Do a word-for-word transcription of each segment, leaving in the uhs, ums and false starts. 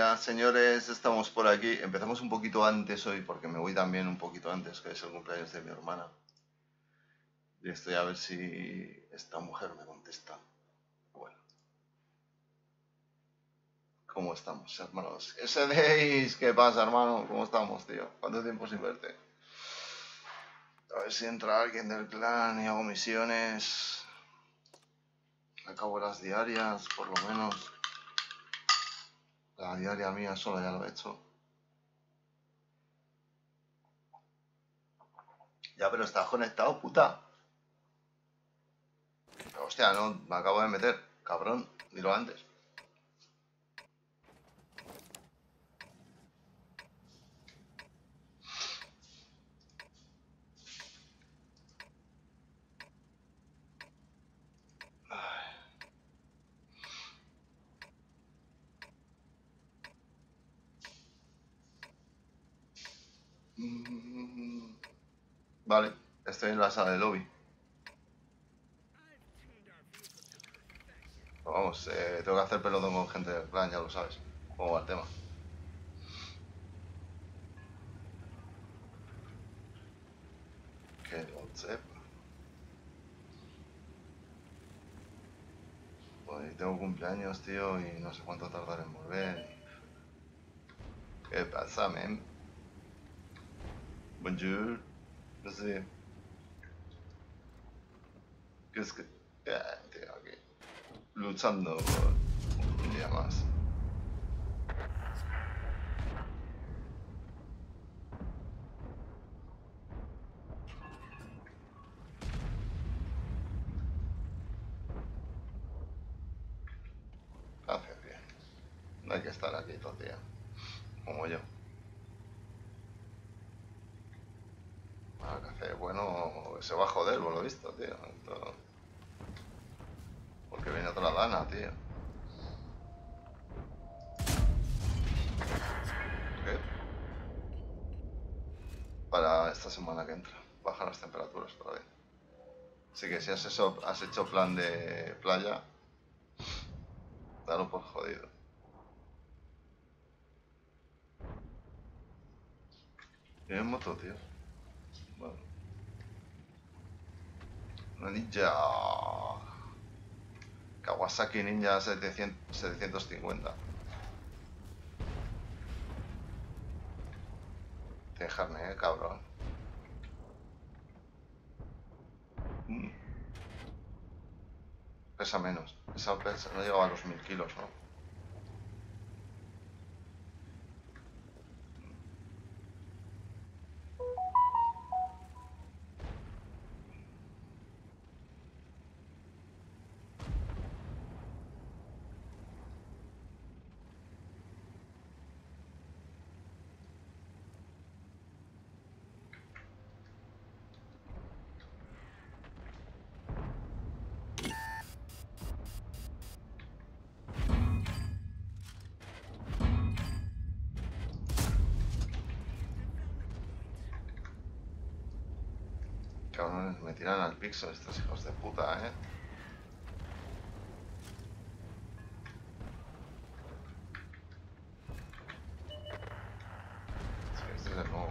días, señores, estamos por aquí. Empezamos un poquito antes hoy porque me voy también un poquito antes, que es el cumpleaños de mi hermana. Y estoy a ver si esta mujer me contesta. Bueno. ¿Cómo estamos, hermanos? ¿Ese deis? ¿Qué pasa, hermano? ¿Cómo estamos, tío? ¿Cuánto tiempo sin verte? A ver si entra alguien del clan y hago misiones. Acabo las diarias, por lo menos. La diaria mía sola ya lo he hecho. Ya, pero estás conectado, puta. Hostia, no, me acabo de meter. Cabrón, dilo antes. Vale, estoy en la sala de lobby. Vamos, eh, tengo que hacer pelotón con gente del clan, ya lo sabes. ¿Cómo va el tema? Que lo sepa. Pues tengo cumpleaños, tío, y no sé cuánto tardar en volver. ¿Qué pasa, men? Bonjour. No sé. ¿Qué es que...? Ah, tío, aquí. Luchando por un día más. Haces bien. No hay que estar aquí todo el día. Como yo. Ah, café bueno, se va a joder, por lo visto, tío. Esto... Porque viene otra dana, tío. ¿Qué? Para esta semana que entra. Bajan las temperaturas otra vez. Así que si has hecho, has hecho plan de playa, dalo por jodido. ¿Tienes moto, tío? Bueno. Una Ninja... Kawasaki Ninja setecientos cincuenta. Dejarme, eh, cabrón. Mm. Pesa menos. Esa pesa, no llegaba a los mil kilos, ¿no? Cabrones, me tiran al pixel estos hijos de puta, eh. Sí, este es el nuevo.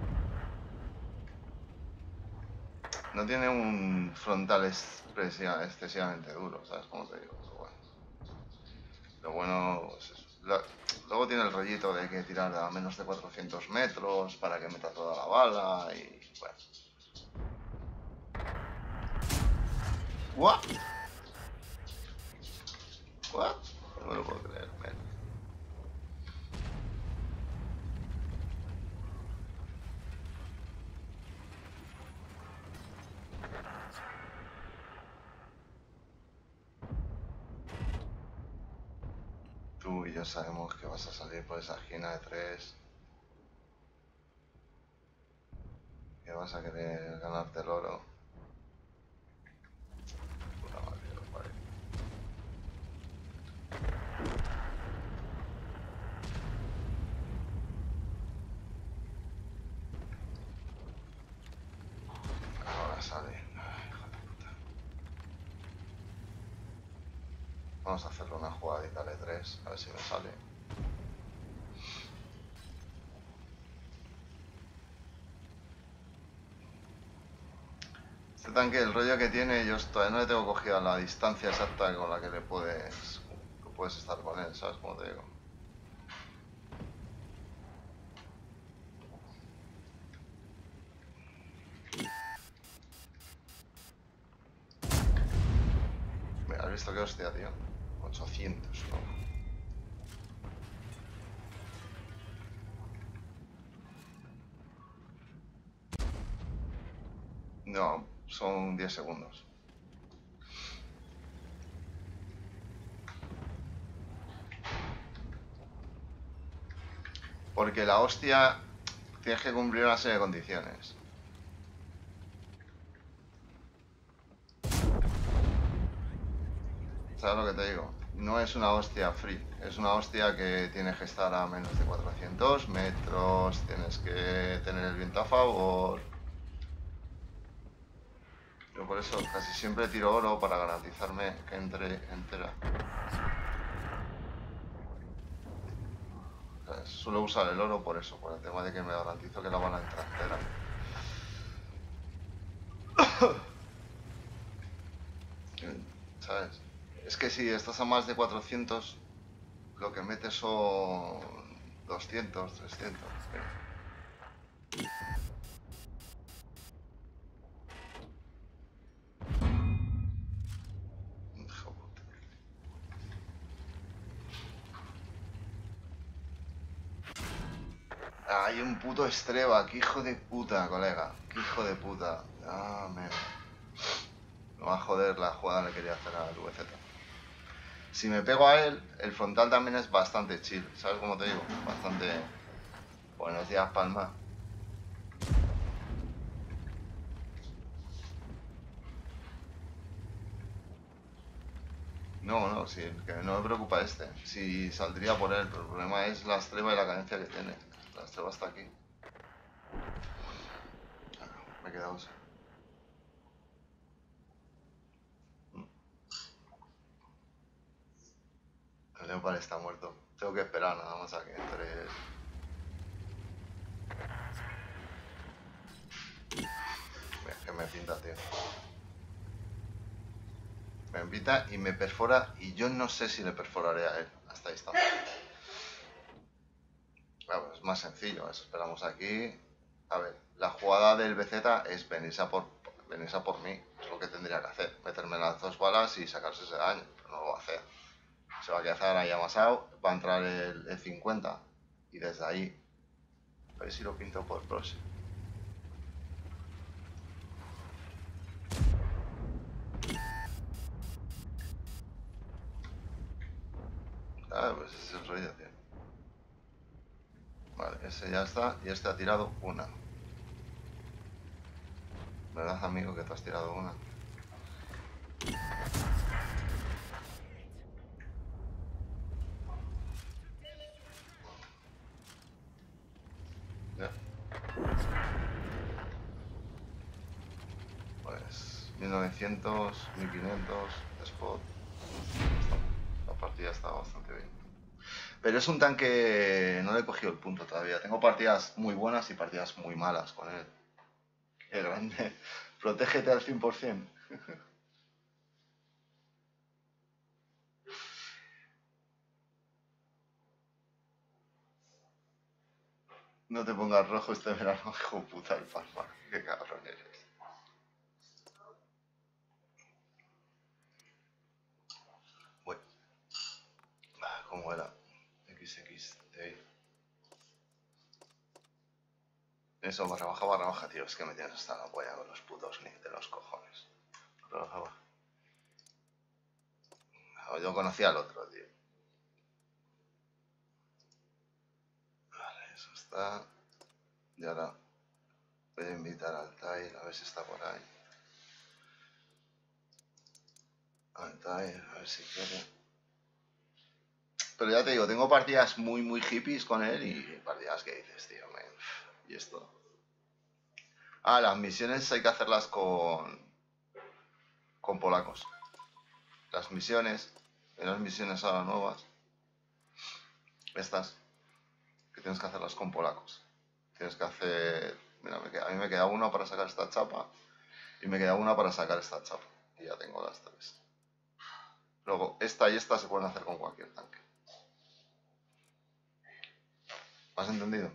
No tiene un frontal excesivamente duro, ¿sabes cómo te digo? Eso, bueno. Lo bueno es eso. Lo, luego tiene el rollito de que tirar a menos de cuatrocientos metros para que meta toda la bala y bueno. ¿What? ¿What? No me lo puedo creer, man. Tú y yo sabemos que vas a salir por esa esquina de tres. Que vas a querer ganarte el oro. Puta madre, vale. Ahora sale. Ay, hijo de puta. Vamos a hacerle una jugadita de tres, a ver si me sale. Este tanque, el rollo que tiene, yo todavía no le tengo cogida la distancia exacta con la que le puedes, que puedes estar con él, ¿sabes cómo te digo? Mira, ¿has visto qué hostia, tío? ochocientos, ¿no? No, son diez segundos. Porque la hostia tienes que cumplir una serie de condiciones. ¿Sabes lo que te digo? No es una hostia free, es una hostia que tienes que estar a menos de cuatrocientos metros, tienes que tener el viento a favor. Yo por eso casi siempre tiro oro para garantizarme que entre entera. O sea, suelo usar el oro por eso, por el tema de que me garantizo que la van a entrar entera. ¿Sabes? Es que si estás a más de cuatrocientos, lo que metes son doscientos, trescientos. Hijo puta. Hay un puto estreba, qué hijo de puta, colega. Qué hijo de puta. Ah, man. Me va a joder la jugada que le quería hacer al V Z. Si me pego a él, el frontal también es bastante chill. ¿Sabes cómo te digo? Bastante... Buenos días, Palma. No, no, sí, que no me preocupa este. Si saldría por él, pero el problema es la estreba y la cadencia que tiene. La estreba está aquí. Ah, me he quedado así. El Leopard está muerto. Tengo que esperar nada más a que entre... Mira, que me pinta, tío. Me pinta y me perfora y yo no sé si le perforaré a él. Hasta ahí está. Claro, es más sencillo. Eso esperamos aquí. A ver, la jugada del B Z es venirse a por, venirse a por mí. Es lo que tendría que hacer. Meterme las dos balas y sacarse ese daño. Pero no lo va a hacer. Se va a quedar ahí amasado. Va a entrar el, el cincuenta. Y desde ahí... A ver si lo pinto por próximo. Ah, pues ese es el rollo, tío. Vale, ese ya está. Y este ha tirado una. ¿Verdad, amigo, que tú has tirado una? Ya. Pues mil novecientos, mil quinientos, spot. La partida está bastante bien. Pero es un tanque... No le he cogido el punto todavía. Tengo partidas muy buenas y partidas muy malas con él. Qué grande. Protégete al cien por cien. No te pongas rojo este verano, hijo puta el Palma. Qué cabrón eres. Bueno, ¿cómo era? X X T. Eso, barra baja, barra baja, tío. Es que me tienes hasta la polla con los putos nick de los cojones. Barra baja, baja. Yo conocía al otro, tío. Vale, eso está. Y ahora voy a invitar al Tail a ver si está por ahí. Al Tail, a ver si quiere. Pero ya te digo, tengo partidas muy, muy hippies con él y partidas que dices, tío, man. ¿Y esto? Ah, las misiones hay que hacerlas con. con polacos. Las misiones, las misiones ahora nuevas. Estas, que tienes que hacerlas con polacos. Tienes que hacer... Mira, me queda, a mí me queda uno para sacar esta chapa. Y me queda una para sacar esta chapa. Y ya tengo las tres. Luego, esta y esta se pueden hacer con cualquier tanque. ¿Me has entendido?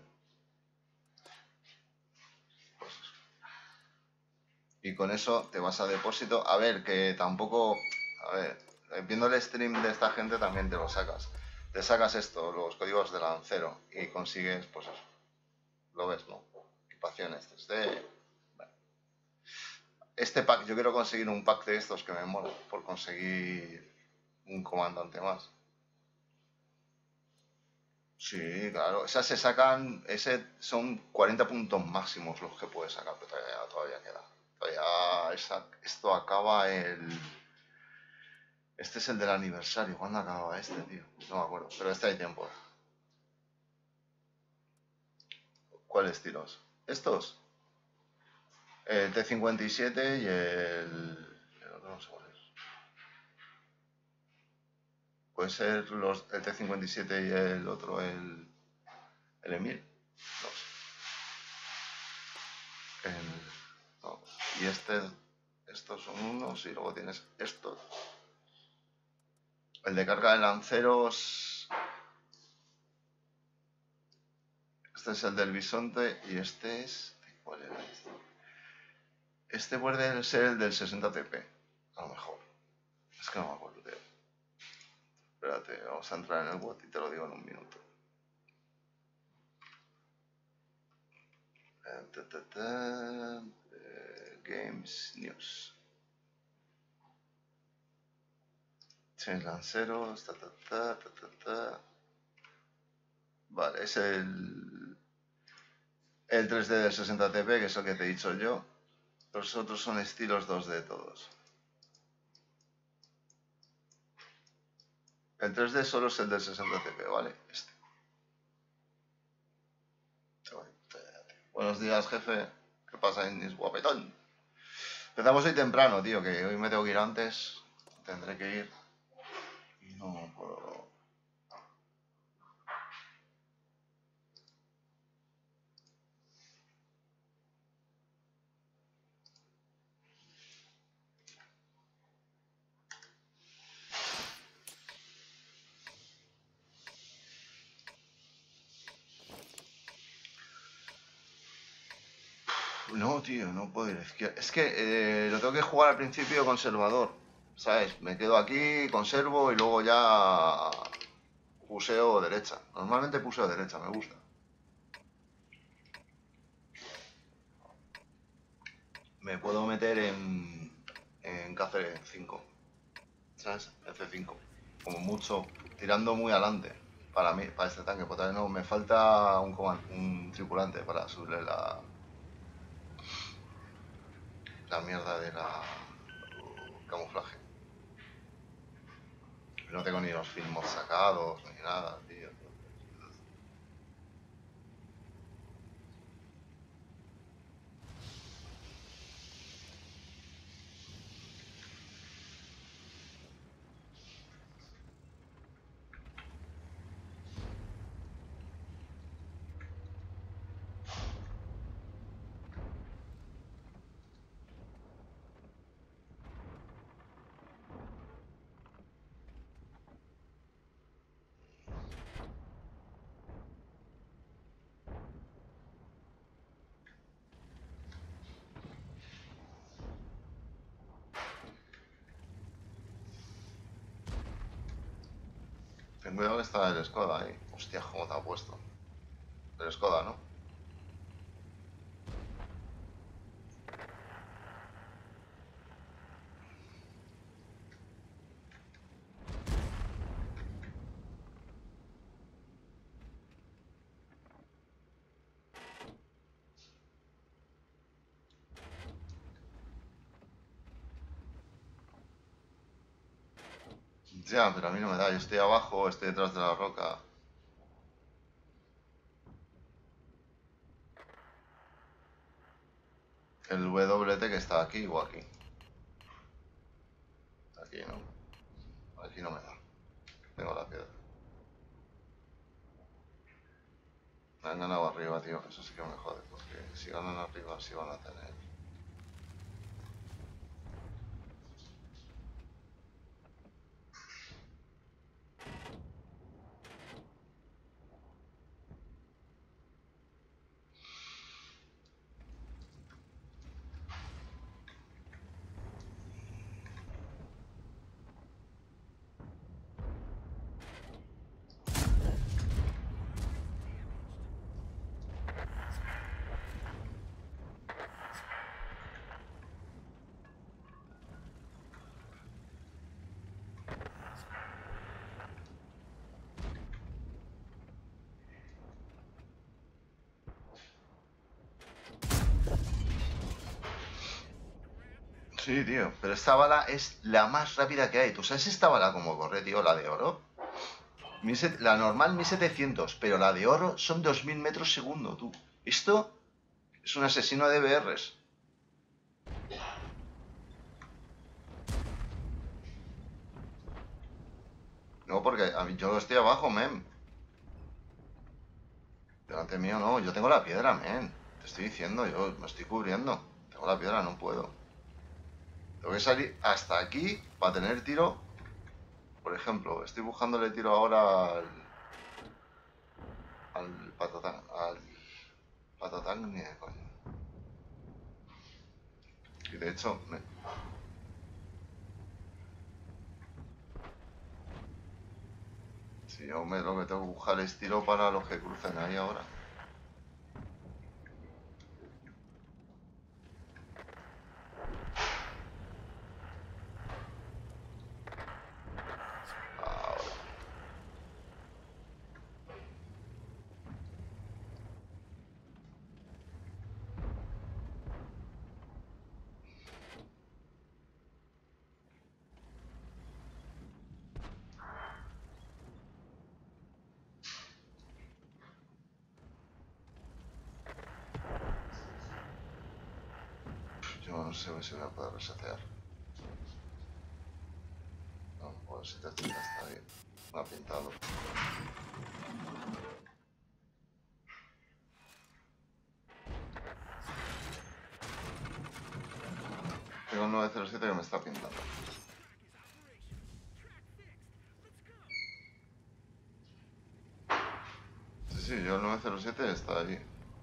Pues eso. Y con eso te vas a depósito. A ver, que tampoco... A ver, viendo el stream de esta gente también te lo sacas. Te sacas esto, los códigos de lancero, y consigues, pues eso. Lo ves, ¿no? Equipaciones tres D. Bueno. Este pack, yo quiero conseguir un pack de estos que me mola, por conseguir un comandante más. Sí, claro, esas se sacan, ese son cuarenta puntos máximos los que puedes sacar, pero todavía, todavía queda. Todavía esa, esto acaba el... Este es el del aniversario, ¿cuándo acaba este, tío? No me acuerdo, pero este hay tiempo. ¿Cuáles tiros? ¿Estos? El T cincuenta y siete y el... el otro no sé cuál es. Puede ser los, el T cincuenta y siete y el otro, el... el Emil. No sé. El, no. Y este, estos son unos y luego tienes estos. El de carga de lanceros. Este es el del bisonte y este es... ¿Cuál era este? Este puede ser el del sesenta T P, a lo mejor. Es que no me acuerdo, tío. Espérate, vamos a entrar en el bot y te lo digo en un minuto. Eh, ta, ta, ta, eh, Games News. Seis lanceros, ta, ta, ta, ta, ta, ta. Vale, es el, el tres D del sesenta T P, que es el que te he dicho yo. Los otros son estilos dos D todos. El tres D solo es el del sesenta T P, ¿vale? Este. Buenos días, jefe. ¿Qué pasa, Innis guapetón? Empezamos hoy temprano, tío, que hoy me tengo que ir antes. Tendré que ir. Y no puedo... No, tío, no puedo ir a izquierda. Es que eh, lo tengo que jugar al principio conservador, ¿sabes? Me quedo aquí, conservo y luego ya puseo derecha. Normalmente puseo derecha, me gusta. Me puedo meter en, en K C cinco, ¿sabes? F cinco, como mucho, tirando muy adelante para mí, para este tanque. Porque no, me falta un, un tripulante para subirle la, la mierda de la camuflaje. No tengo ni los filmos sacados ni nada, tío. Ten cuidado que está el Skoda ahí. Hostia, cómo te ha puesto. El Skoda, ¿no? Ya, pero a mí no me da. Yo estoy abajo, estoy detrás de la roca. El W T que está aquí o aquí. Aquí no. Aquí no me da. Tengo la piedra. Me han ganado arriba, tío. Eso sí que me jode. Porque si ganan arriba, sí van a tener. Sí, tío, pero esta bala es la más rápida que hay. ¿Tú sabes esta bala cómo corre, tío? La de oro. mil set- La normal mil setecientos, pero la de oro son dos mil metros segundo, tú. Esto es un asesino de B Rs. No, porque a mí- yo estoy abajo, men. Delante mío no, yo tengo la piedra, men. Te estoy diciendo, yo me estoy cubriendo. Tengo la piedra, no puedo. Tengo que salir hasta aquí para tener tiro. Por ejemplo, estoy buscándole tiro ahora al... Al patatán. Al patatán ni de coño. Y de hecho, me... Si yo me, lo que tengo que buscar es tiro para los que crucen ahí ahora. Ahora. Yo no sé si voy a poder resetear. No, pues si te está bien. Me ha pintado. Tengo un nueve cero siete que me está pintando. Sí, sí, yo el nueve cero siete está ahí.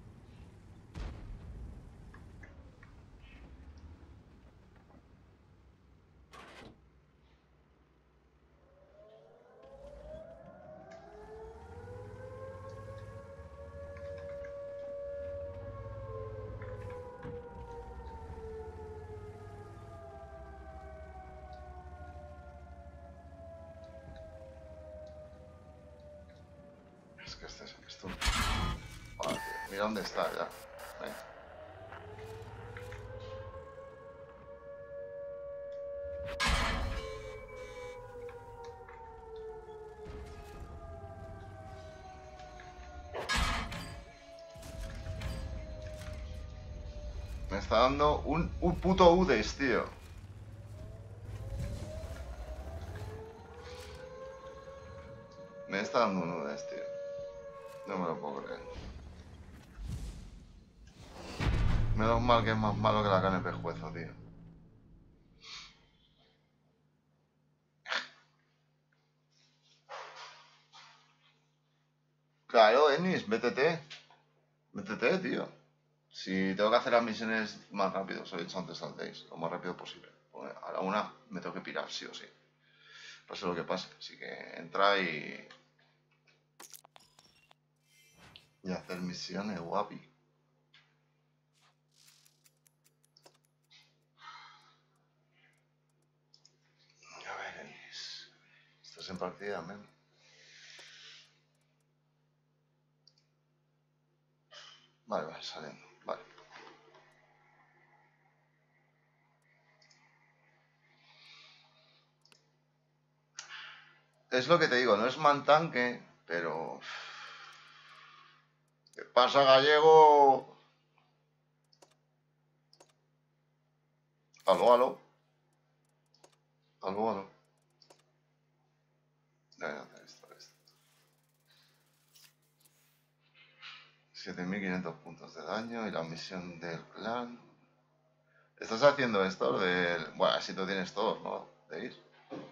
Es que este es esto. Vale, tío. Mira dónde está ya. Venga. Me está dando un, un puto Udes, tío. Me está dando un Udes, tío. No me lo puedo creer. Menos mal que es más malo que la carne pejuezo, tío. Claro, Ennis, métete. Métete, tío. Si tengo que hacer las misiones más rápido, os he dicho antes al Days, lo más rápido posible. Porque a la una me tengo que pirar, sí o sí. Pase lo que pase. Así que entra y. Y hacer misiones, guapi. A ver, Ennis. Estás en partida, men. Vale, vale, saliendo. Vale. Es lo que te digo, no es mantanque, pero. ¿Qué pasa, gallego? Aló, aló. Aló, aló. Ya, ya, esto, esto. siete mil quinientos puntos de daño y la misión del clan. ¿Estás haciendo esto? Del... Bueno, así tú tienes todos, ¿no? De ir.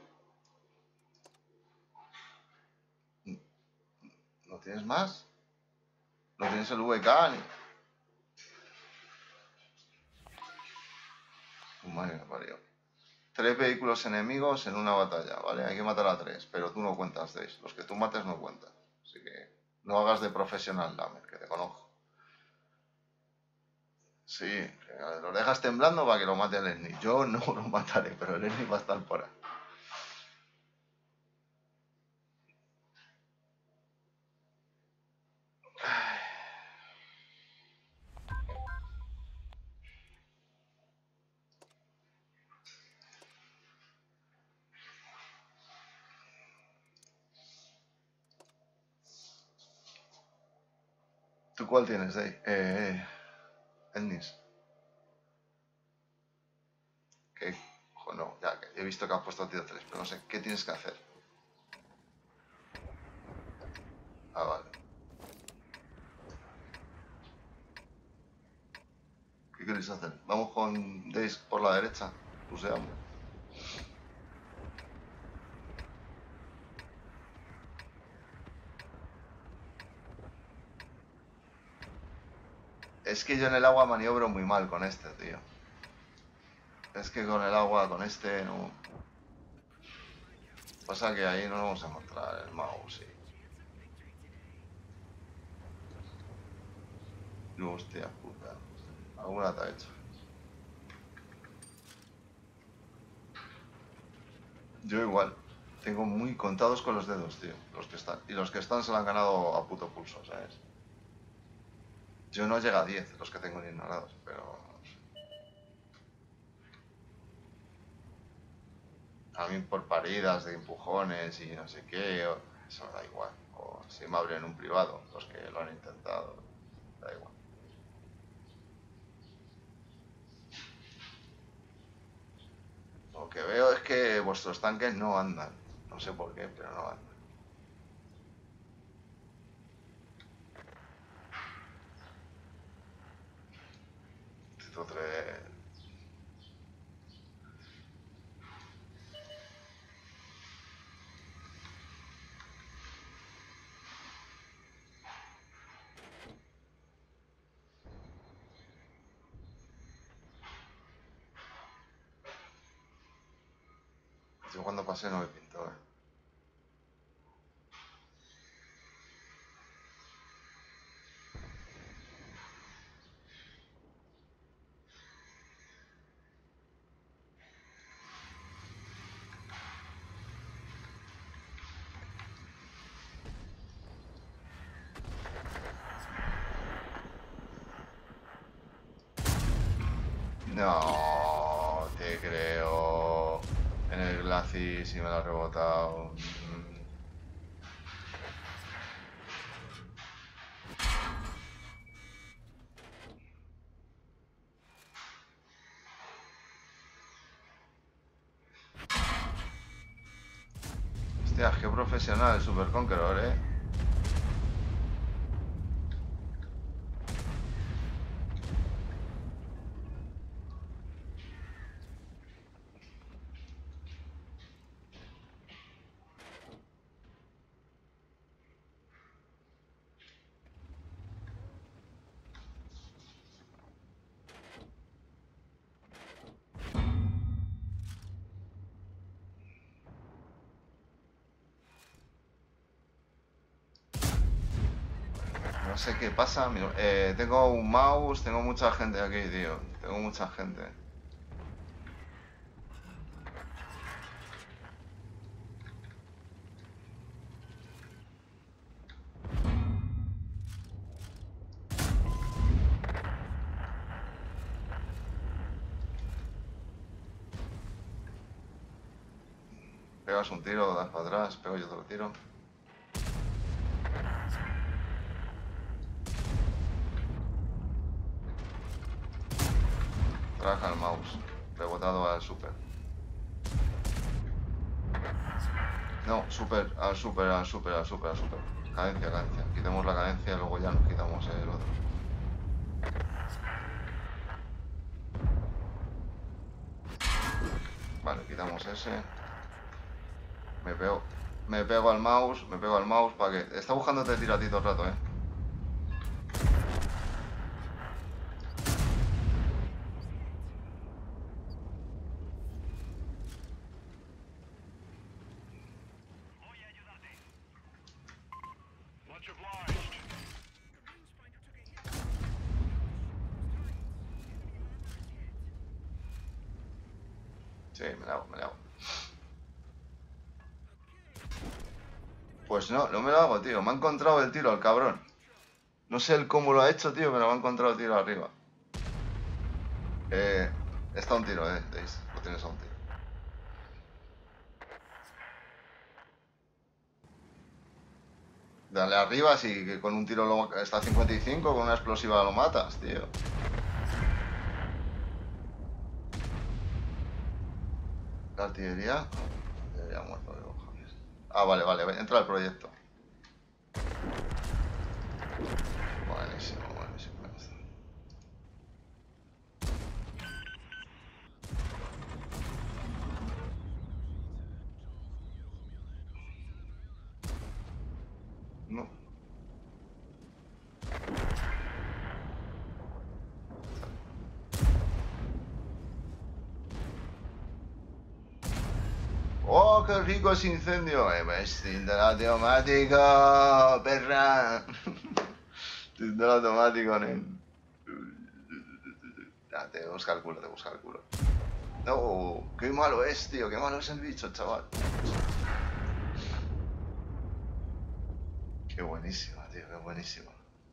¿No tienes más? ¿No tienes el V K ni...? Madre mía, parió. Tres vehículos enemigos en una batalla, ¿vale? Hay que matar a tres, pero tú no cuentas, Days. Los que tú mates no cuentan. Así que no hagas de profesional, Lamer, que te conozco. Sí, que lo dejas temblando para que lo mate el Lenny. Yo no lo mataré, pero el Lenny va a estar por ahí. ¿Tú cuál tienes, Dave? Eh, eh, Ennis. ¿Qué? Ojo, no, ya, he visto que has puesto tier tres, pero no sé, ¿qué tienes que hacer? Ah, vale. ¿Qué queréis hacer? Vamos con Days por la derecha. Useamos. Es que yo en el agua maniobro muy mal con este, tío. Es que con el agua, con este, no... Pasa que ahí no lo vamos a encontrar el mouse, sí. No, hostia puta. Alguna te ha hecho. Yo igual. Tengo muy contados con los dedos, tío. Los que están. Y los que están se lo han ganado a puto pulso, ¿sabes? Yo no llega a diez los que tengo ignorados, pero... A mí por paridas de empujones y no sé qué, o- eso me da igual. O si me abren un privado, los que lo han intentado, da igual. Lo que veo es que vuestros tanques no andan. No sé por qué, pero no andan. ciento tres. Yo cuando pasé no me pintó, eh. No, te creo. En el Glacis sí me lo ha rebotado. Mm. Hostia, qué profesional el Super Conqueror, eh. No sé qué pasa. Eh, tengo un mouse, tengo mucha gente aquí, tío. Tengo mucha gente. Pegas un tiro, das para atrás, pego yo otro tiro. Trabaja el mouse. Rebotado al super. No, super, al super, al super, al super, al super. Cadencia, cadencia. Quitemos la cadencia y luego ya nos quitamos el otro. Vale, quitamos ese. Me pego. Me pego al mouse, me pego al mouse para que... Está buscándote tiro a ti todo el rato, eh. Sí, me la hago, me la hago. Pues no, no me lo hago, tío. Me ha encontrado el tiro al cabrón. No sé el cómo lo ha hecho, tío, pero me ha encontrado el tiro arriba. Eh, está un tiro, eh, Days. Lo tienes a un tiro. Dale arriba, si que con un tiro lo, está a cincuenta y cinco, con una explosiva lo matas, tío. La artillería. Ya ha muerto, digo, joder. Ah, vale, vale, entra al proyecto. Buenísimo, buenísimo. No. ¡Oh, qué rico ese incendio! ¡Eh, ves, cinder automático, perra! Cinder automático, nen. Ah, te busca el culo, te busca el culo. No, qué malo es, tío, qué malo es el bicho, chaval. Qué buenísima, tío, qué buenísima.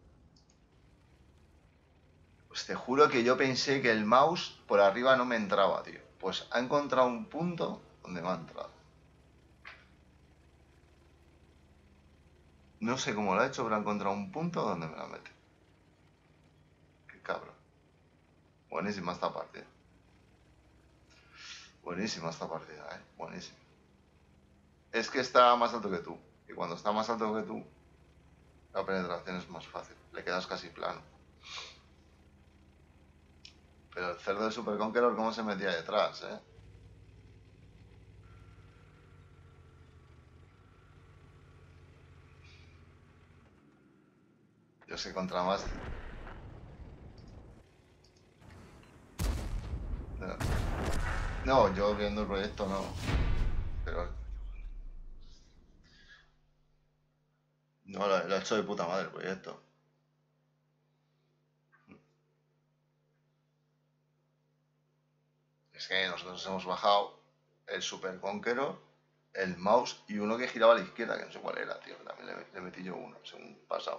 Pues te juro que yo pensé que el mouse por arriba no me entraba, tío. Pues ha encontrado un punto donde me ha entrado. No sé cómo lo ha hecho, pero ha encontrado un punto donde me la mete. Qué cabrón. Buenísima esta partida. Buenísima esta partida, eh. Buenísima. Es que está más alto que tú. Y cuando está más alto que tú, la penetración es más fácil. Le quedas casi plano. Pero el cerdo de Super Conqueror, ¿cómo se metía detrás, eh? Yo sé contra más. No, yo viendo el proyecto no. Pero. No, lo, lo he hecho de puta madre el proyecto. Es que nosotros hemos bajado el Super Conqueror, el mouse y uno que giraba a la izquierda, que no sé cuál era, tío. También le, le metí yo uno, según pasaba.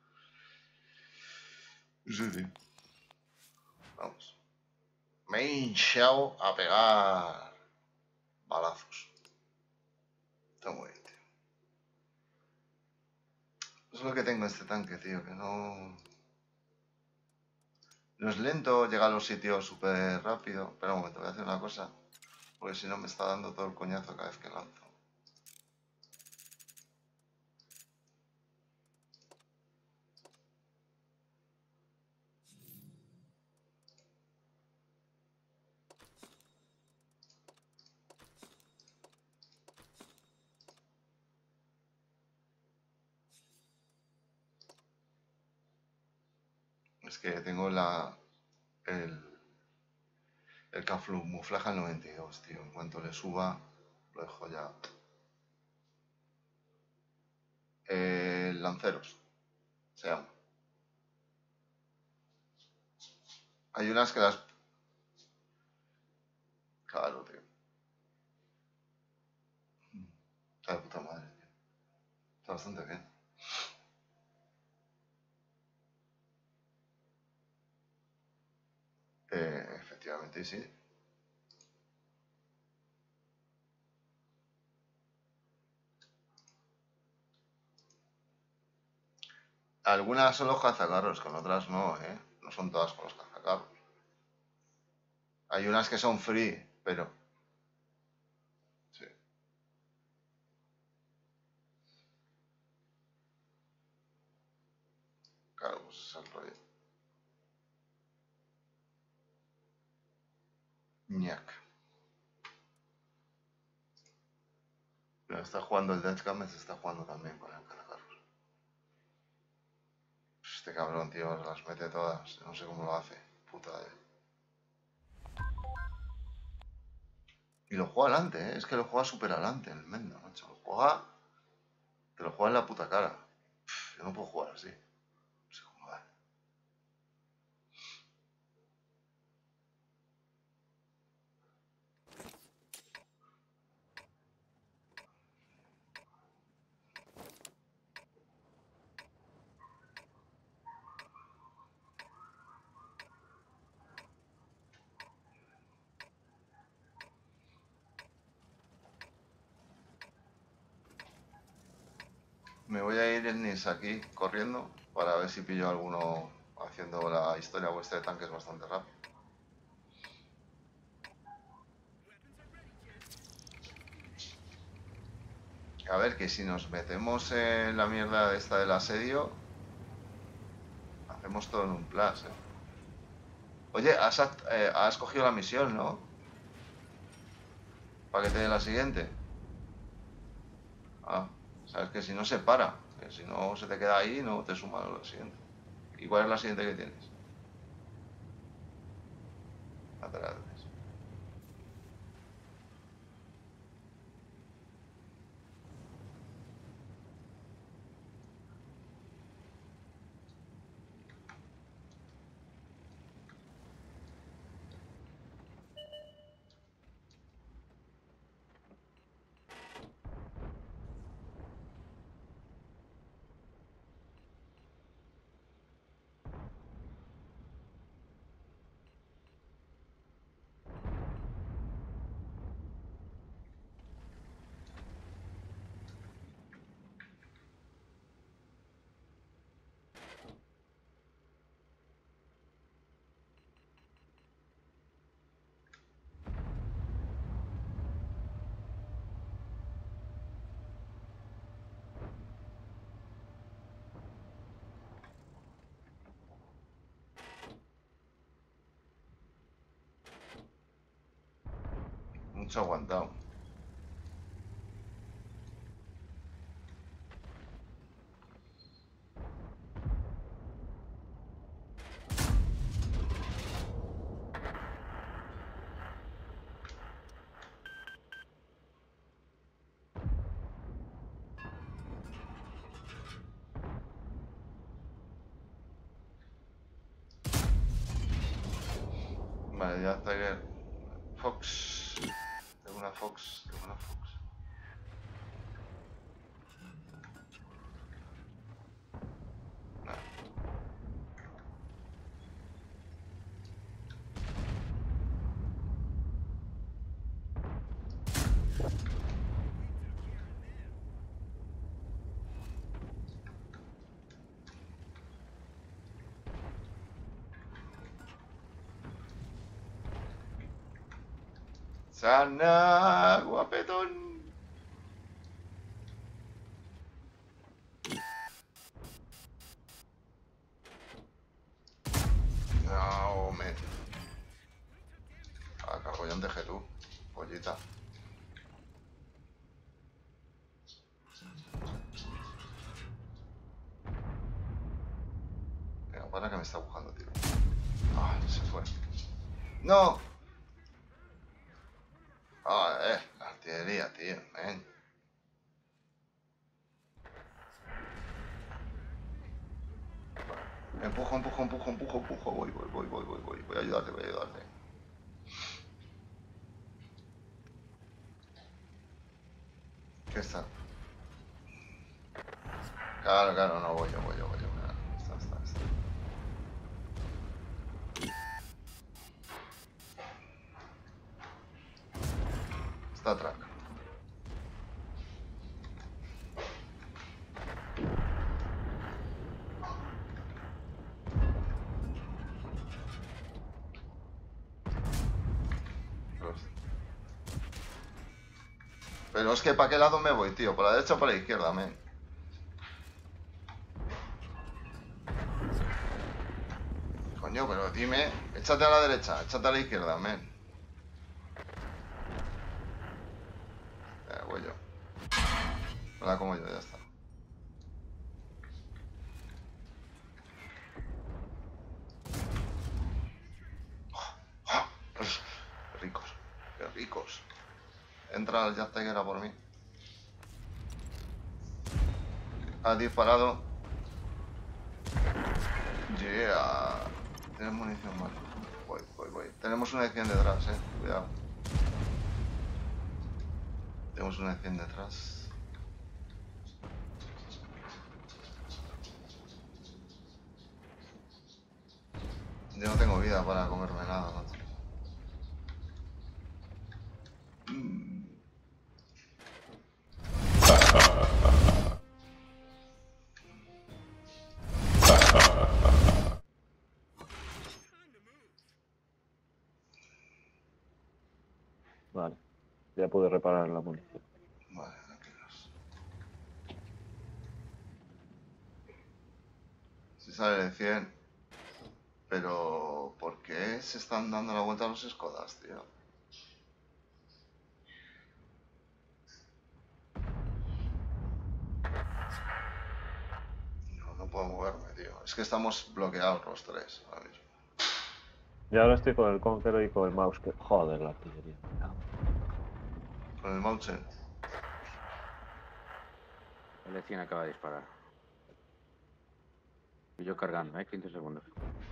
Sí, tío. Vamos. Me he hinchado a pegar balazos. Está muy bien, tío. Eso es lo que tengo este tanque, tío, que no... No es lento, llega a los sitios súper rápido. Espera un momento, voy a hacer una cosa, porque si no me está dando todo el coñazo cada vez que lanzo. Es que tengo la... el... el camuflaje al noventa y dos, tío. En cuanto le suba, lo dejo ya. Eh, lanceros, se llama. Hay unas que las... Claro, tío. Está de puta madre, tío. Está bastante bien. Eh, efectivamente, sí. Algunas son los cazacarros, con otras no, ¿eh? No son todas con los cazacarros. Hay unas que son free, pero... Sí, claro, pues es el rollo. Ñac. Pero está jugando el Deathcam, se está jugando también con el cazacarros. Este cabrón, tío, las mete todas. No sé cómo lo hace. Puta de... Y lo juega adelante, ¿eh? Es que lo juega súper adelante el Menda, macho. Lo juega... Te lo juega en la puta cara. Pff, yo no puedo jugar así. No sé cómo va. Me voy a ir en Nis aquí corriendo para ver si pillo alguno haciendo la historia vuestra de tanques bastante rápido. A ver, que si nos metemos en la mierda esta del asedio, hacemos todo en un plus, ¿eh? Oye, has, eh, has cogido la misión, ¿no? Para que te dé la siguiente. Ah, sabes que si no se para, que si no se te queda ahí, no te suma lo siguiente. ¿Y cuál es la siguiente que tienes? Laterales. Mucho aguantado. Vale, ya está que... Fox... Tengo una Fox, tengo una Fox. Sana, guapetón. No, me... Ah, cargollón de G-tú, pollita. Venga, para que me está buscando, tío. Ah, se fue. ¡No! Ah, eh, la artillería, tío, ven. Empujo, empujo, empujo, empujo, empujo. Voy, voy, voy, voy, voy, voy. Voy a ayudarte, voy a ayudarte. ¿Qué está? Claro, claro, no, voy yo, voy yo, voy yo. Está, está, está. Está atrás. Pero es que ¿para qué lado me voy, tío? ¿Por la derecha o por la izquierda, men? Coño, pero dime, échate a la derecha, échate a la izquierda, men. Eh, voy yo. Me la como yo, ya está. Qué ricos, qué ricos. Entra el Jack Tiger a por mí. Ha disparado. Yeah. Tienes munición mal. Voy, voy, voy. Tenemos una cien detrás, eh. Cuidado. Tenemos una cien detrás. Yo no tengo vida para comerme nada, ¿no? Vale. Ya pude reparar la munición. Vale, tranquilos. Si sale de cien. Pero... ¿por qué se están dando la vuelta a los Skodas, tío? No, no puedo moverme, tío. Es que estamos bloqueados los tres ahora mismo. Y ahora estoy con el Conqueror y con el mouse que... Joder, la artillería. Con el mouse. El cien acaba de disparar. Y yo cargando, ¿eh? quince segundos.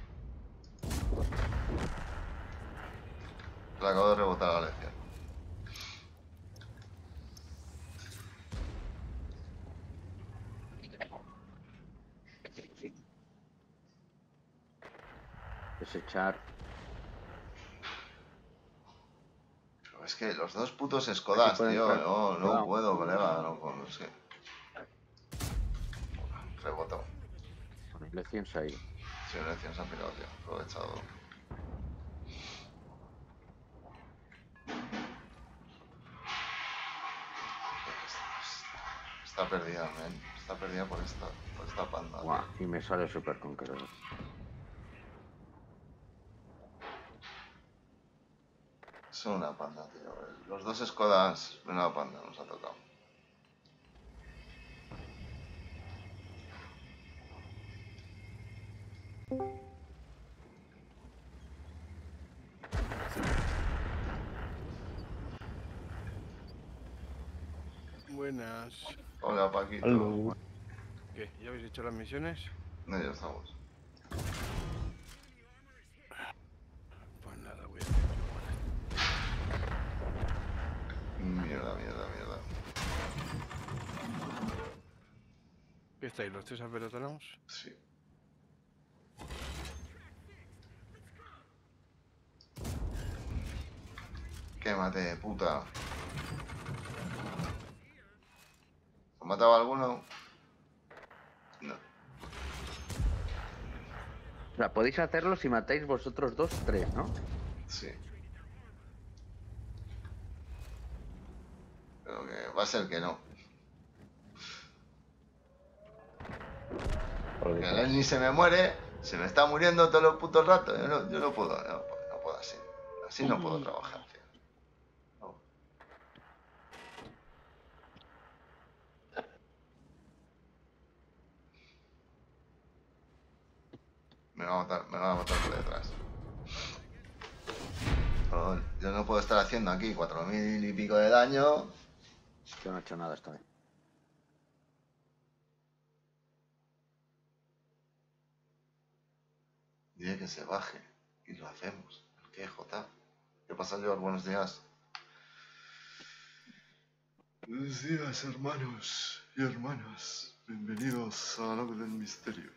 Le acabo de rebotar a la lección. Desechar. Pero es que los dos putos Skodas, tío. entrar. No, no Cuidado. puedo, colega. No puedo, es que... Rebotó. Bueno, el cien se ha ido. Sí, la lección se ha pirado, tío. Aprovechado. Está perdida, men. Está perdida por esta, por esta panda. Guau, Tío. y me sale súper Conqueror. Son una panda, tío. Los dos Skodas, una panda nos ha tocado. Buenas. Hola, Paquito. Aló. ¿Qué? ¿Ya habéis hecho las misiones? No, ya estamos. Pues nada, voy a hacer Mierda, mierda, mierda. ¿Qué estáis? ¿Los tres apelotonados? Sí. Quémate, puta. ¿Has matado a alguno? No. O sea, podéis hacerlo si matáis vosotros dos, tres, ¿no? Sí. Pero que va a ser que no. Por Que detrás. él ni se me muere, se me está muriendo todos los putos ratos. Yo no, yo no puedo, no, puedo- no puedo así. Así no puedo trabajar, tío. No. Me va a matar, me va a matar por detrás. No, yo no puedo estar haciendo aquí cuatro mil y pico de daño. Yo no he hecho nada esta vez. Dile que se baje y lo hacemos. ¿Qué, Jota? ¿Qué pasa, George? Buenos días. Buenos días, hermanos y hermanas. Bienvenidos a la nave del misterio.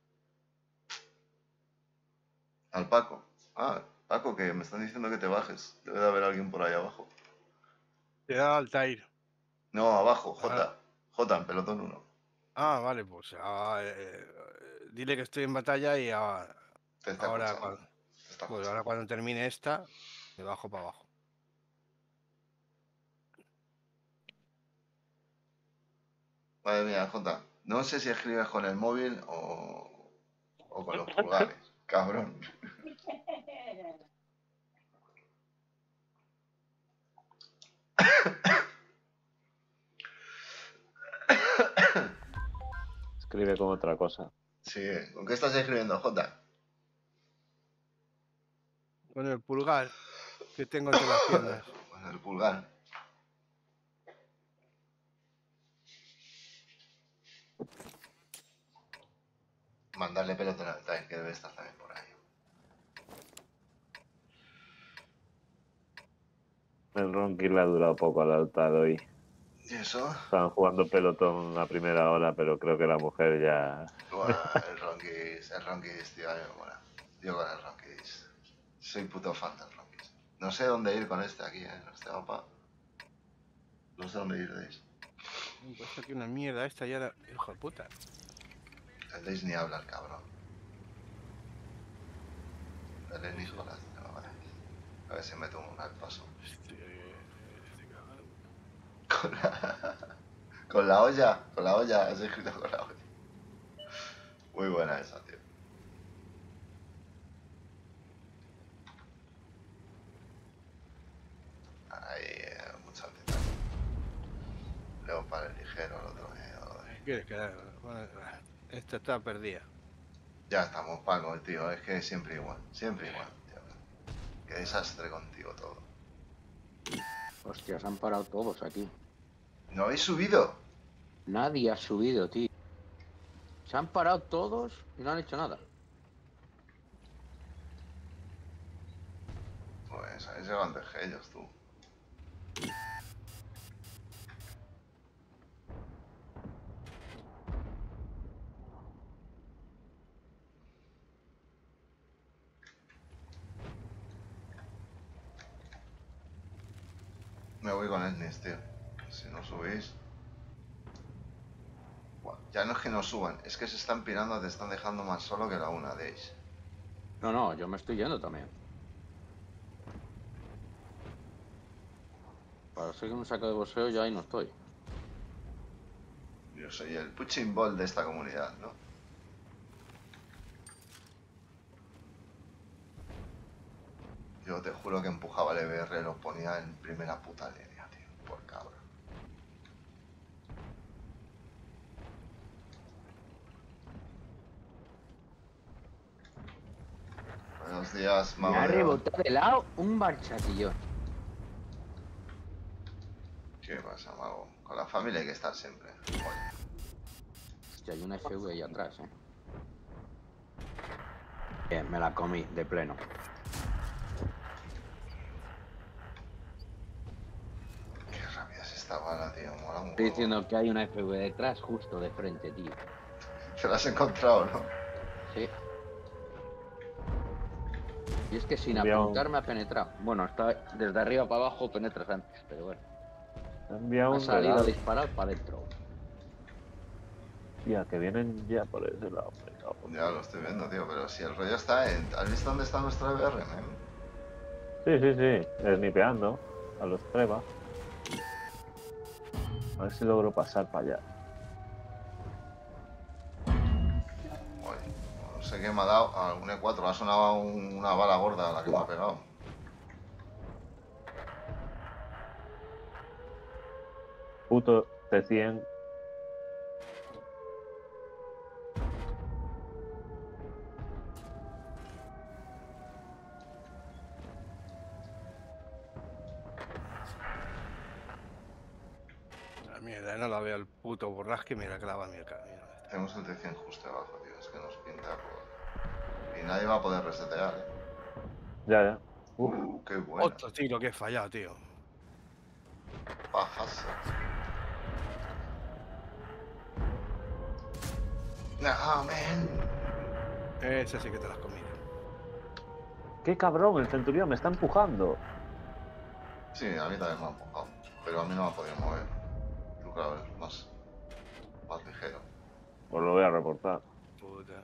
Al Paco. Ah, Paco, que me están diciendo que te bajes. Debe de haber alguien por ahí abajo. Te da Altair. No, abajo, J. J en pelotón uno. Ah, vale, pues ah, eh, dile que estoy en batalla y ah, Te está ahora, escuchando. cuando, Te está pues escuchando. ahora cuando termine esta, me bajo para abajo. Madre mía, J. No sé si escribes con el móvil o, o con los pulgares. Cabrón. Escribe con otra cosa. Sí, ¿con qué estás escribiendo, J? Con el pulgar que tengo entre las piernas. Con el pulgar. Mandarle pelotón al Time, que debe estar también por ahí. El Ronky le ha durado poco al altar hoy. ¿Y eso? Estaban jugando pelotón a primera hora, pero creo que la mujer ya... Bueno, el Ronkis, el Ronkis, tío, a mí me mola. Yo con el Ronkis. Soy puto fan del Ronkis. No sé dónde ir con este aquí, ¿eh? Este mapa. No sé dónde ir, Deis. Me he puesto aquí una mierda esta ya, era- hijo de puta. El Deis ni habla, el cabrón. El Deis ni jodas, no, vale. A ver si me tomo un al paso. Este, Con la, con la olla, con la olla, has escrito con la olla. Muy buena esa, tío. Ahí, eh, mucha teta. Luego para el ligero, el otro medio. ¿Quieres que bueno, esta está perdida? Ya estamos, Paco, tío. Es que siempre igual, siempre igual, tío. Qué desastre contigo todo. Hostia, se han parado todos aquí. ¿No habéis subido? Nadie ha subido, tío. Se han parado todos y no han hecho nada. Pues habéis llegado antes que ellos, tú. Me voy con Etnis, tío. Si no subís... Buah, ya no es que no suban, es que se están pirando, te están dejando más solo que la una de ellos. No, no, yo me estoy yendo también. Para ser un saco de boxeo ya ahí no estoy. Yo soy el punching ball de esta comunidad, ¿no? Yo te juro que empujaba el E B R, los ponía en primera puta línea, tío. Por cabrón. Buenos días, Me ha mago. rebotado de lado un barchaquillo. ¿Qué pasa, mago? Con la familia hay que estar siempre. Oye. Hostia, hay una F V ahí atrás, eh. Bien, me la comí de pleno. Qué rápida es esta bala, tío. Mola un Estoy huevo. diciendo que hay una F V detrás, justo de frente, tío. Te la has encontrado, ¿no? Sí. Y es que sin Envía un- apuntar me ha penetrado. Bueno, está desde arriba para abajo penetras antes, pero bueno. Envía Ha un salido a regalo. disparar para adentro. Tía, que vienen ya por ese lado. me cago en Ya Dios. lo estoy viendo, tío. Pero si el rollo está en... ¿Has visto dónde está nuestro E B R, men? Sí, sí, sí. Snipeando a los Treba. A ver si logro pasar para allá. Oye, no sé qué me ha dado. Algún E cuatro. Ha sonado un- una bala gorda la que me ha pegado. Puto T cien. La mierda, no la veo el puto borrasque, mira que la va a mirar. Mira. Tenemos el T cien justo abajo, tío. Es que nos pinta por... Y nadie va a poder resetear, ¿eh? Ya, ya. Uf, Uh, qué bueno. Otro tiro que he fallado, tío. Pajazo. No, men. Esa sí que te la has comido. qué cabrón, el centurión me está empujando. Sí, a mí también me ha empujado. Pero a mí no me ha podido mover. Tú, claro, es más... Más ligero. Pues lo voy a reportar. Puta.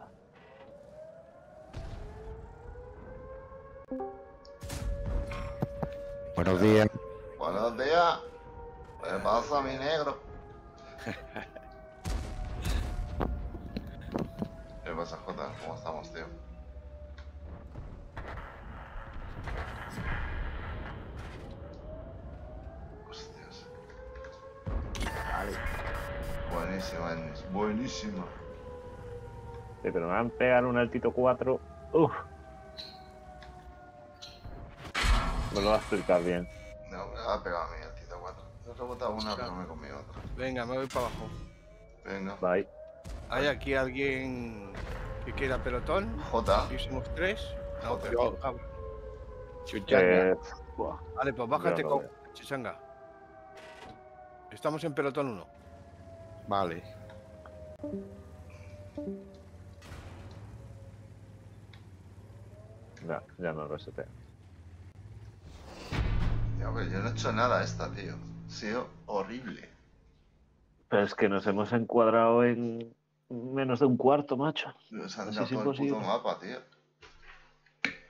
Buenos días. Buenos días. ¿Qué pasa, mi negro? ¿Qué pasa, Jota? ¿Cómo estamos, tío? Hostias. Vale. Buenísima, Ennis. Buenísima. Sí, pero me van a pegar un altito cuatro. Uf. Me lo va a explicar bien. No, me la ha pegado a mí el Tito cuatro. Yo he rebotado una, pero me he comido otra. Venga, me voy para abajo. Venga. Bye. ¿Hay aquí alguien que quiera pelotón? J. ¿Y somos tres? No, Joder. pero... ah, Eh, buah, Vale, pues bájate Yo no con veo. Chichanga. Estamos en pelotón uno. Vale. ya, ya no resetea. Ya, pero yo no he hecho nada a esta, tío. Ha sido horrible. Pero es que nos hemos encuadrado en menos de un cuarto, macho. Se han Así dado es todo el puto imposible. mapa, tío.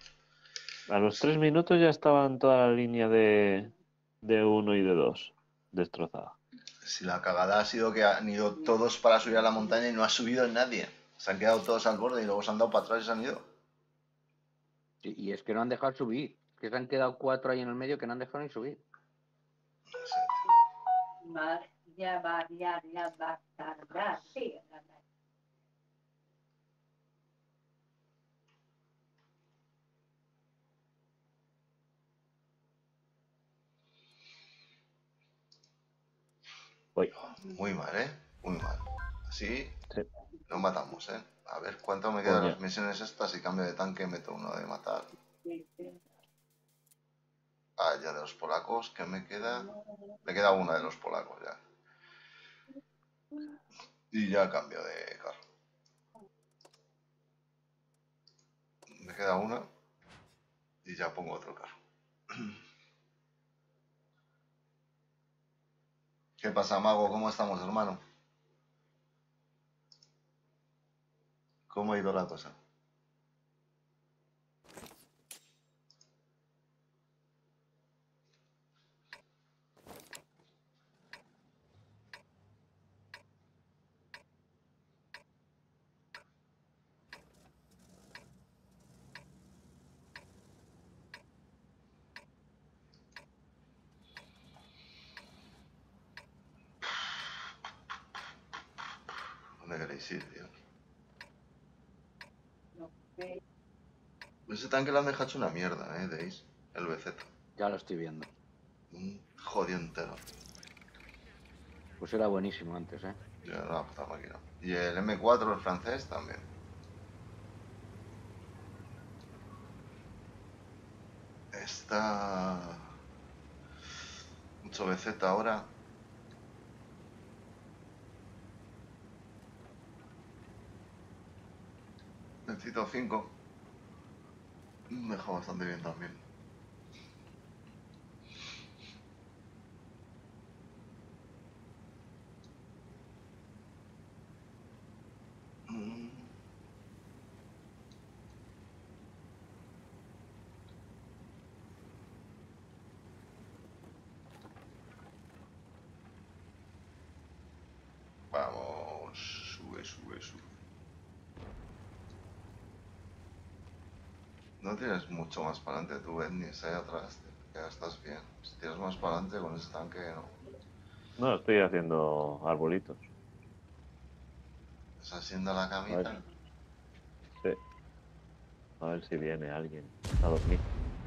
A los tres minutos ya estaba en toda la línea de, de uno y de dos. destrozada. Si la cagada ha sido que han ido todos para subir a la montaña y no ha subido nadie. Se han quedado todos al borde y luego se han dado para atrás y se han ido. Y, y es que no han dejado subir. Que se han quedado cuatro ahí en el medio que no han dejado ni subir. Ya va, ya, ya va a tardar, sí. Voy. Muy mal, ¿eh? Muy mal. Así Sí. nos matamos, ¿eh? A ver cuánto me quedan Pues ya. las misiones estas y cambio de tanque meto uno de matar. Ah, ya de los polacos, ¿qué me queda? Me queda una de los polacos ya. Y ya cambio de carro. Me queda una y ya pongo otro carro. ¿Qué pasa, Mago? ¿Cómo estamos, hermano? ¿Cómo ha ido la cosa? ¿Dónde queréis ir, tío? Ese tanque lo han dejado hecho una mierda, ¿eh? ¿Veis? El B Z. Ya lo estoy viendo. Un jodido entero. Pues era buenísimo antes, ¿eh? Ya era una puta máquina. Y el M cuatro, el francés, también. Está... Mucho B Z ahora. Necesito cinco. Me deja bastante bien también. Mm. Vamos, sube, sube, sube. No tienes mucho más para adelante tú, Ednis, ahí atrás. Ya estás bien. Si tienes más para adelante con ese tanque, no. No, estoy haciendo arbolitos. ¿Estás haciendo la A camita? ver. Sí. A ver si viene alguien a dormir.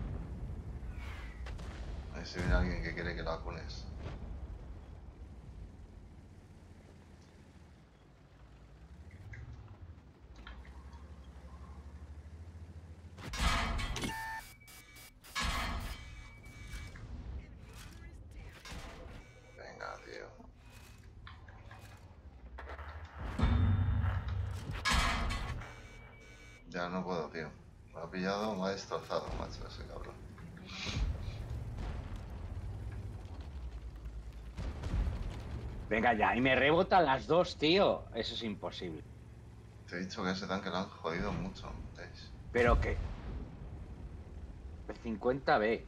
A ver si viene alguien que quiere que la vacunes. Venga, tío. Ya no puedo, tío. Me ha pillado, me ha destrozado, macho, ese cabrón. Venga ya, y me rebotan las dos, tío. Eso es imposible. Te he dicho que ese tanque lo han jodido mucho, ¿veis? Pero que... El cincuenta B.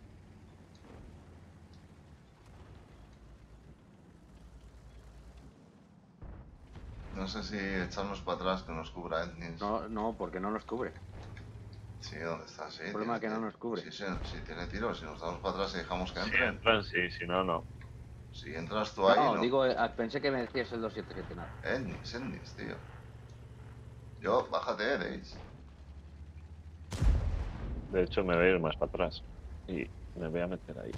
No sé si echarnos para atrás que nos cubra Ednis. No, no, porque no nos cubre. Sí, ¿dónde está? Sí. El problema tiene es que no tiro. nos cubre. Sí, sí, sí, tiene tiro. Si nos damos para atrás y dejamos que Si entre. entran, sí, si no, no. Si entras tú ahí, No, no. digo, eh, pensé que me decías el dos siete siete nada. Ednis, Ednis, tío. Yo, bájate, Ednis. De hecho, me voy a ir más para atrás. Y me voy a meter ahí.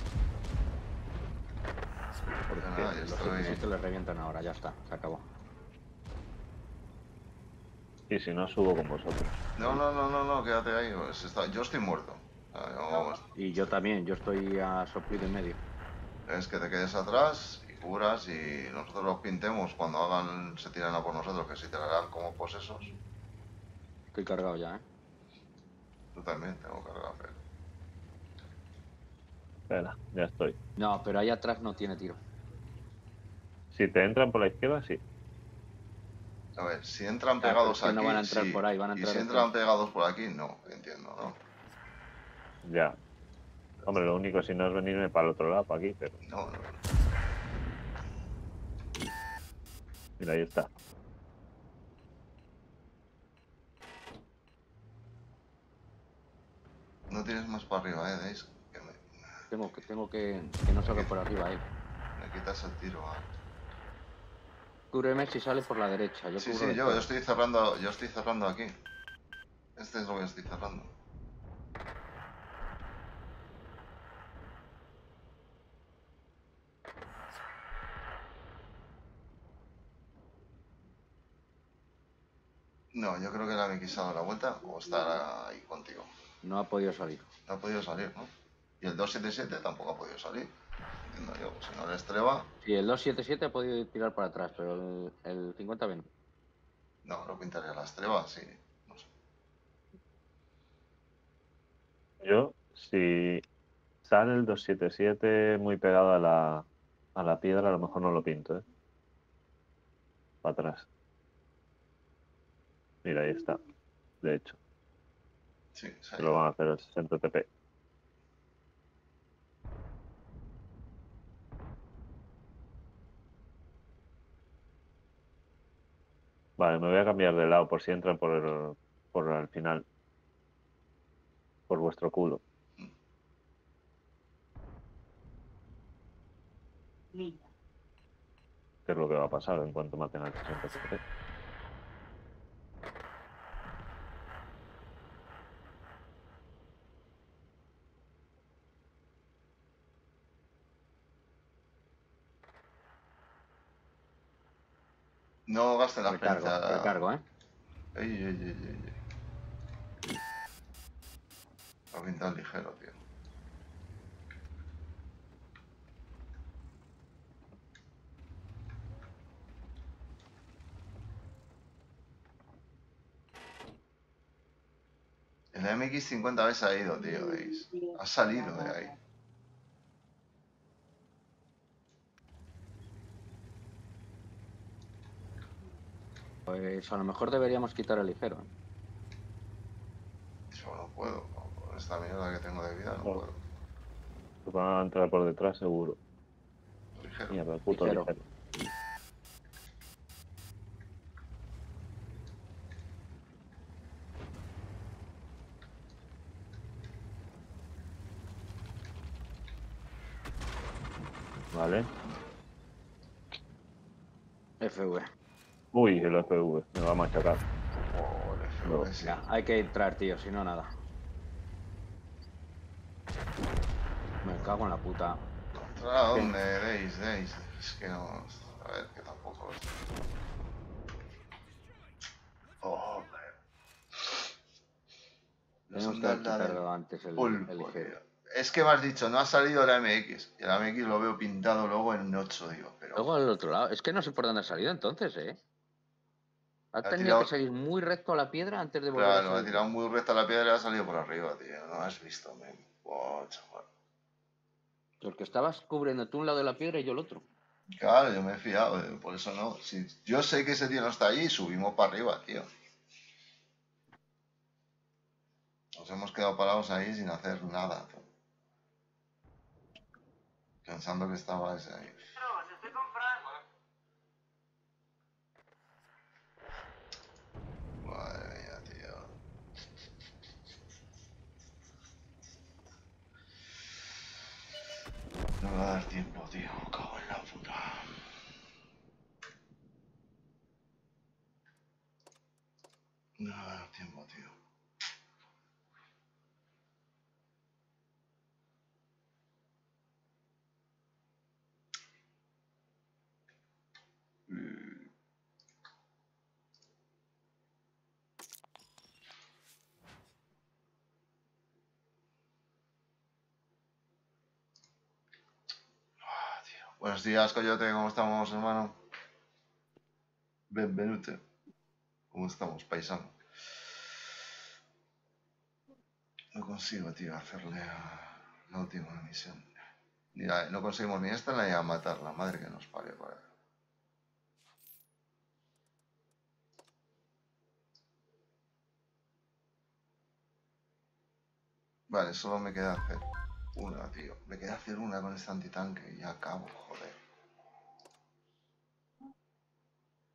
Porque nada, yo Los estoy... siete siete le revientan ahora, ya está, se acabó. Y si no, subo con vosotros. No, no, no, no, no, quédate ahí. Pues está... Yo estoy muerto. Ah, no, vamos. Y yo también, yo estoy a soplido en medio. Es que te quedes atrás y cubras y nosotros los pintemos cuando hagan, se tiran a por nosotros, que se tirarán como posesos. Estoy cargado ya, ¿eh? Tú también, tengo cargado. Pero... Espera, ya estoy. No, pero ahí atrás no tiene tiro. Si te entran por la izquierda, sí. A ver, si entran Claro, pegados pero es que aquí, no van a entrar sí. por ahí, van a Y entrar si detrás. entran pegados por aquí, no, entiendo, ¿no? Ya. Hombre, lo único si no es venirme para el otro lado, para aquí, pero... No, no, no. Mira, ahí está. No tienes más para arriba, eh, Deis. Que me, Tengo que, tengo que, que no salga por arriba, eh. me quitas el tiro. Ah. Cúbreme si sale por la derecha. Yo Sí, cubro sí, de yo, yo todo. estoy cerrando, yo estoy cerrando aquí. Este es lo que estoy cerrando. No, yo creo que la me ha dado la vuelta o está ahí contigo. No ha podido salir. No ha podido salir, ¿no? Y el doscientos setenta y siete tampoco ha podido salir. Entiendo yo, pues si no le estreba, Sí, el doscientos setenta y siete ha podido tirar para atrás, pero el, el cincuenta bien. no, lo pintaría la estreba, sí. No sé. Yo, si sale el doscientos setenta y siete muy pegado a la, a la piedra, a lo mejor no lo pinto, ¿eh? Para atrás. Mira, ahí está. De hecho, Sí, se ha se lo ido. van a hacer el sesenta T P. Vale, me voy a cambiar de lado por si entran por el, por el final. Por vuestro culo. Mira. ¿Qué es lo que va a pasar en cuanto maten al sesenta T P? No gaste la Recargo, experiencia. recargo, eh. Ey, ey, ey, ey, ey. Lo ha pintado ligero, tío. El M X cincuenta veces ha ido, tío, Deis. Ha salido de ahí. Pues a lo mejor deberíamos quitar el ligero. ¿eh? Yo no puedo. Con esta mierda que tengo de vida no No. puedo. Van a entrar por detrás seguro. Ligero. Mierda, el puto Ligero. ligero. Vale. F V. Uy, el F V. Me va a machacar. Oh, el F V, No. sí. Ya, hay que entrar, tío, si no nada. Me cago en la puta. ¿Contra dónde, Deis, Deis? Es que no... A ver, que tampoco... Oh, hombre. Nos Tenemos han que haber dado la quitado del antes el, pulpo, el ligero. tío. Es que me has dicho, no ha salido la M X. Y el M X lo veo pintado luego en ocho, digo, pero... Luego al otro lado. Es que no sé por dónde ha salido entonces, eh. Ha Ha tenido que tirado... salir muy recto a la piedra antes de volver a Claro, ha salir. tirado muy recta la piedra y ha salido por arriba, tío. No has visto, men. Oh, chaval. Porque estabas cubriendo tú un lado de la piedra y yo el otro. Claro, yo me he fiado, eh, por eso no. Si yo sé que ese tío no está allí, subimos para arriba, tío. Nos hemos quedado parados ahí sin hacer nada, tío. Pensando que estaba ese ahí. Madre mía, tío. No me va a dar tiempo, tío. Cago en la puta. No me va a dar tiempo, tío. Mm. Ah, tío. Buenos días, Coyote. ¿Cómo estamos, hermano? Benvenute. ¿Cómo estamos, paisano? No consigo, tío, hacerle a la última misión. Mira, no conseguimos ni esta ni a matarla. Madre que nos parió, para. Vale, solo me queda hacer una, tío. Me queda hacer una con este antitanque y ya acabo, joder.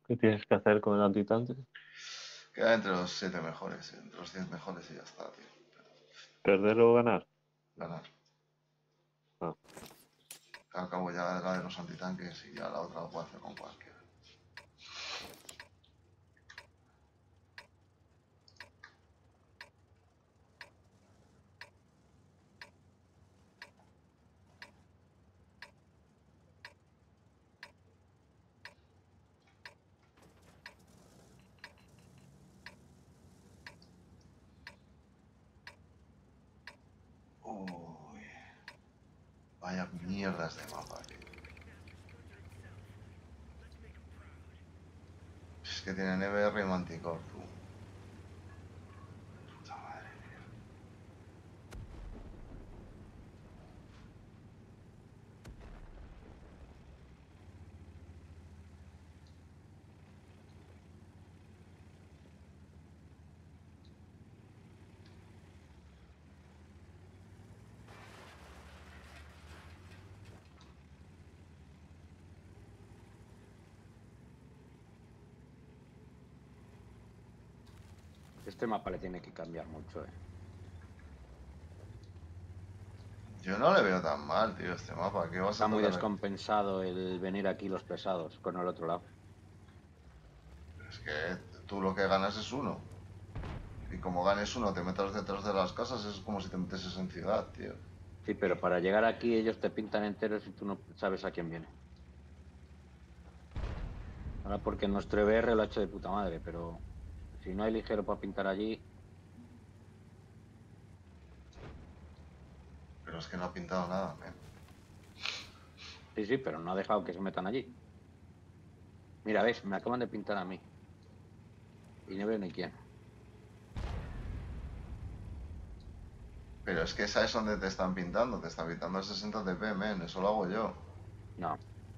¿Qué tienes que hacer con el antitante? Queda entre los siete mejores, entre los diez mejores y ya está, tío. ¿Perder o ganar? Ganar. Ah. Al cabo ya la de los antitanques y ya la otra la puedo hacer con cualquiera. Uy. Vaya mierdas de mapa, tío. Es que tiene N B R y Manticore, tú. Puta madre mía. Este mapa le tiene que cambiar mucho, eh. Yo no le veo tan mal, tío, este mapa. ¿Qué vas Está a muy tocar? descompensado el venir aquí los pesados con el otro lado. Es que tú lo que ganas es uno. Y como ganes uno, te metas detrás de las casas, es como si te metieses en ciudad, tío. Sí, pero para llegar aquí ellos te pintan enteros y tú no sabes a quién viene. Ahora porque nuestro E B R lo ha hecho de puta madre, pero si no hay ligero para pintar allí, Pero es que no ha pintado nada, men. sí, sí, pero no ha dejado que se metan allí. Mira, ves, me acaban de pintar a mí. Y no veo ni quién. Pero es que sabes dónde te están pintando. Te están pintando a sesenta T P, men. Eso lo hago yo. No.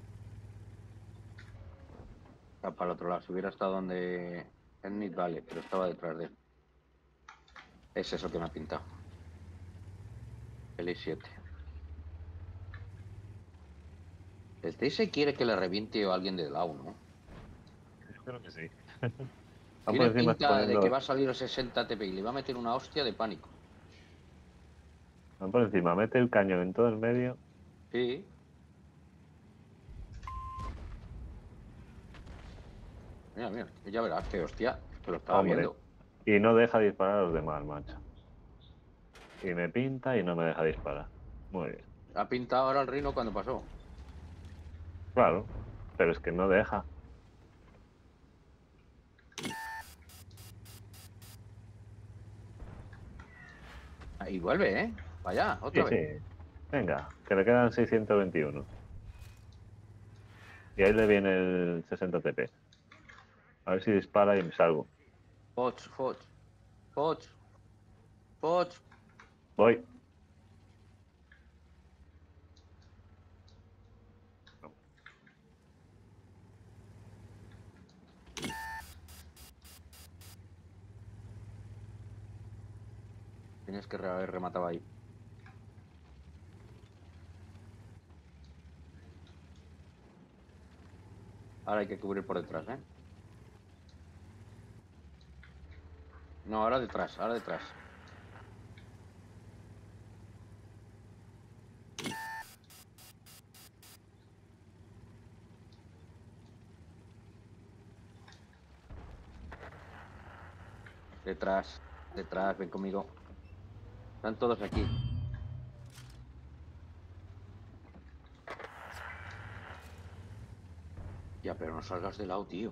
Está para el otro lado. Si hubiera estado donde... En Mid vale, pero estaba detrás de él. Es eso que me ha pintado. El I siete. El T S quiere que le reviente a alguien de lado, ¿no? Espero que sí. Tiene Vamos encima pinta de exponiendo- que va a salir a sesenta T P y le va a meter una hostia de pánico. van por encima, mete el cañón en todo el medio. Sí. Mira, mira, ya verás que hostia, que lo estaba Hombre. viendo. Y no deja disparar a los demás, macho. Y me pinta y no me deja disparar. Muy bien. Ha pintado ahora el Rino cuando pasó. Claro, pero es que no deja. Y vuelve, ¿eh? Vaya, Sí, otra sí. vez. Venga, que le quedan seiscientos veintiuno. Y ahí le viene el sesenta T P. A ver si dispara y me salgo. Foch, Foch, Foch, Foch. Voy. Tienes que haber rematado ahí. Ahora hay que cubrir por detrás, ¿eh? No, ahora detrás, ahora detrás. Detrás, detrás, ven conmigo. Están todos aquí. Ya, pero no salgas de lado, tío.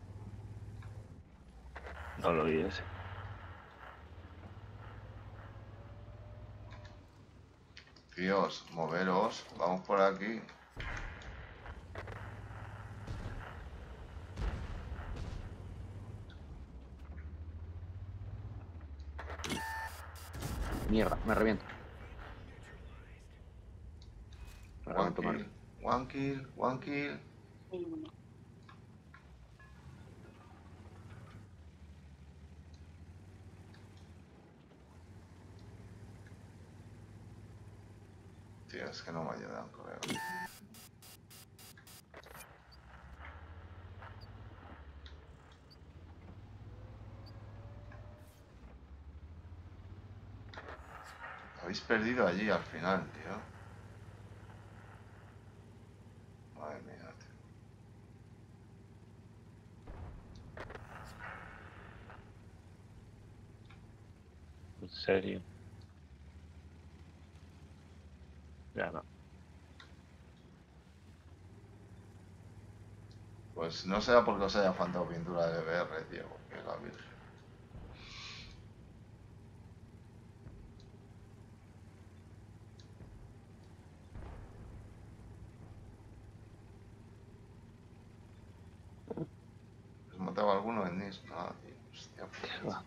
No lo vi ese. Tíos, moveros. Vamos por aquí. Mierda, me reviento. Me One reviento, me kill. One kill. One kill. Tío, es que no me ayudan, colega. Habéis perdido allí al final, tío. Madre mía, tío. En serio. Ya no. Pues no sea porque os haya faltado pintura de B R, tío, porque la virgen. ¿Os mataba alguno en Nis? Nada, tío. Hostia, puta.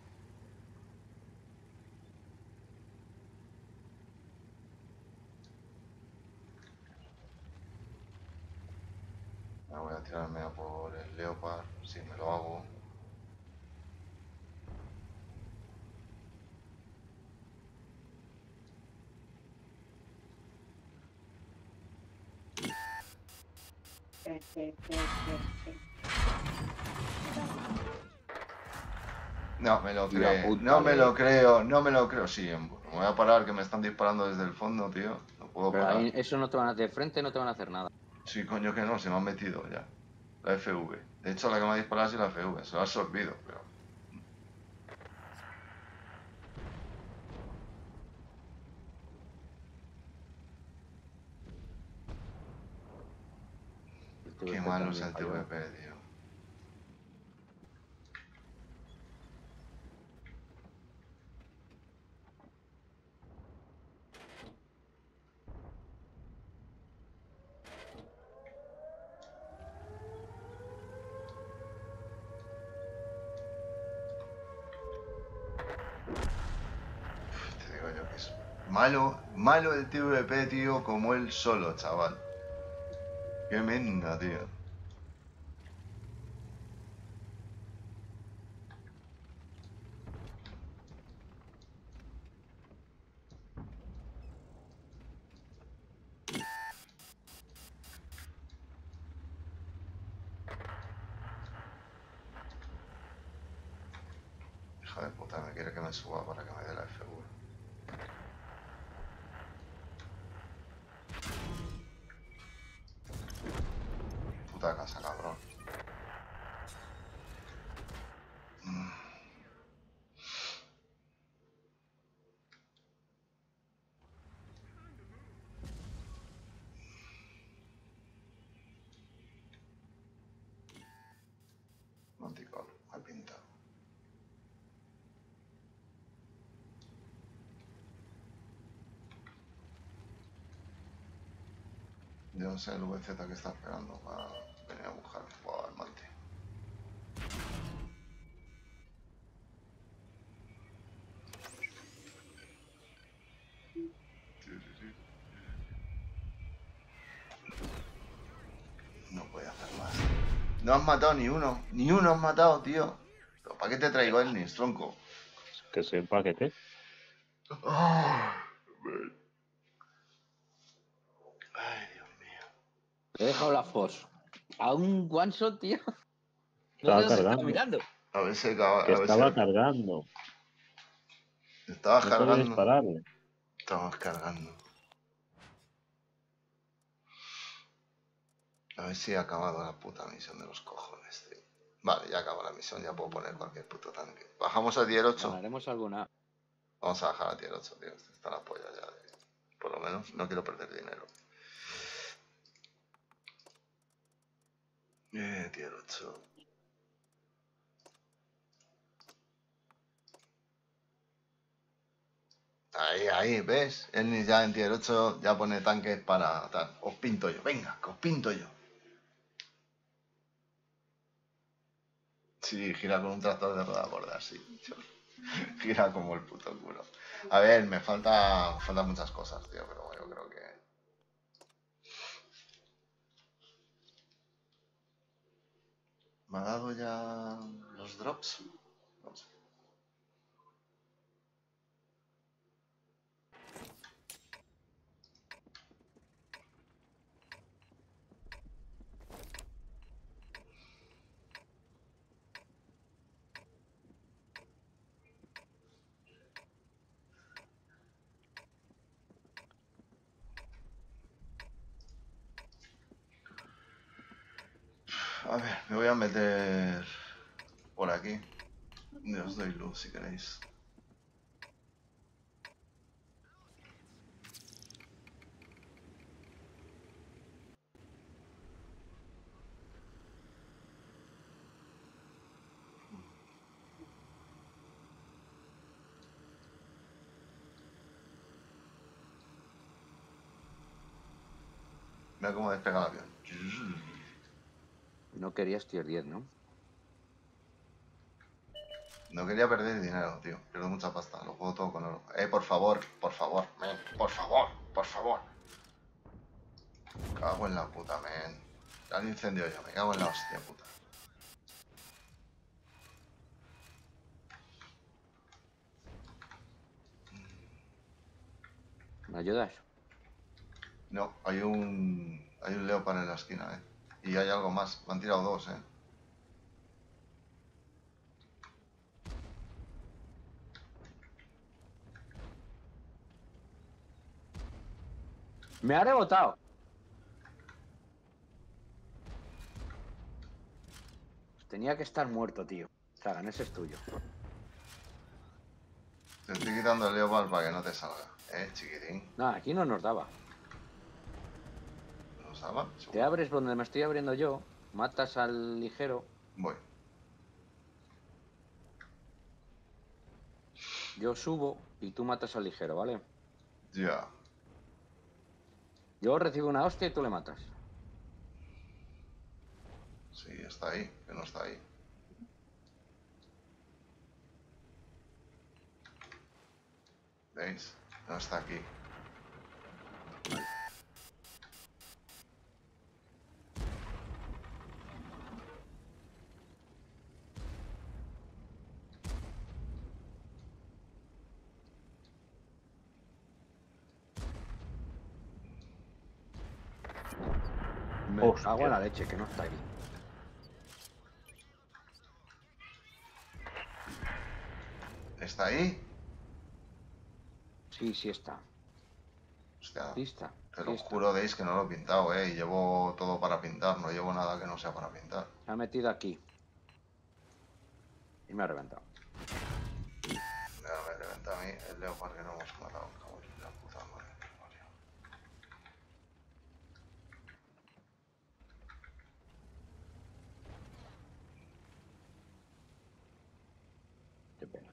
Me voy a tirarme a por el Leopard, si me lo hago. Eh, eh, eh, eh, eh. No me lo La creo, puta no me de- lo creo, no me lo creo. Sí, em, me voy a parar que me están disparando desde el fondo, tío. No puedo Pero parar. ahí, eso no te van a hacer, de frente no te van a hacer nada. Sí, coño que no, se me han metido ya. La F V. De hecho, la que me ha disparado ha sido la F V, se lo ha absorbido, pero. El Qué T V P malo es también el falló. T V P, tío. Te digo yo que es malo, malo el T V P, tío, como él solo, chaval. Qué menda, tío. Hija de puta, me quiere que me suba para que me dé la F V. Puta casa, cabrón. Mm. Manticor, me he pintado. Yo no sé el V Z que está esperando para venir a buscar al Manti. No voy a hacer más. No has matado ni uno. Ni uno has matado, tío. ¿Pero para qué te traigo el Nis, tronco? Que soy un paquete. Ay, Dios mío. He dejado la Fos. A un one shot, tío. No Estaba sé si está cargando. mirando. A ver si acaba. Que A ver si estaba acaba. cargando. Estaba No podía cargando. dispararle. Estabas cargando. A ver si ha acabado la puta misión de los cojones, tío. Vale, ya acabó la misión, ya puedo poner cualquier puto tanque. Bajamos a tier ocho. Ganaremos alguna. Vamos a bajar a tier ocho, tío. Está la polla ya, tío. Por lo menos no quiero perder dinero. Eh, tier ocho. Ahí, ahí, ¿ves? Él ni ya en tier ocho ya pone tanques para tal. Os pinto yo, venga, que os pinto yo. Sí, gira con un tractor de rueda gorda, sí. Gira como el puto culo. A ver, me falta, me faltan muchas cosas, tío, pero yo creo que... ¿Me ha dado ya los drops? No sé. A ver, me voy a meter por aquí. Y os doy luz si queréis. Mira cómo despega el avión. No querías tier diez, ¿no? No quería perder dinero, tío. Pierdo mucha pasta. Lo juego todo con oro. Eh, por favor, por favor, men. Por favor, por favor. Cago en la puta, men. Ya el incendio yo. Me cago en la hostia, puta. ¿Me ayudas? No, hay un... Hay un leopard en la esquina, eh. Y hay algo más. Me han tirado dos, eh. Me ha rebotado. Tenía que estar muerto, tío. Sagan, ese es tuyo. Te estoy quitando el leopard para que no te salga. Eh, chiquitín. No, aquí no nos daba. ¿No salga? Te abres donde me estoy abriendo yo, matas al ligero, Voy. yo subo y tú matas al ligero, ¿vale? Ya. Yo recibo una hostia y tú le matas. Sí, está ahí. Que no está ahí. ¿Veis? No está aquí. Me Hostia. cago en la leche, que no está ahí. ¿Está ahí? Sí, sí está. Hostia. Sí está. Te sí lo está. juro, Deis, que no lo he pintado, eh. Y llevo todo para pintar. No llevo nada que no sea para pintar. Se ha metido aquí. Y me ha reventado. Mira, me reventa a mí el leopard que no hemos matado. Cago en la puta madre que me parió. Qué pena.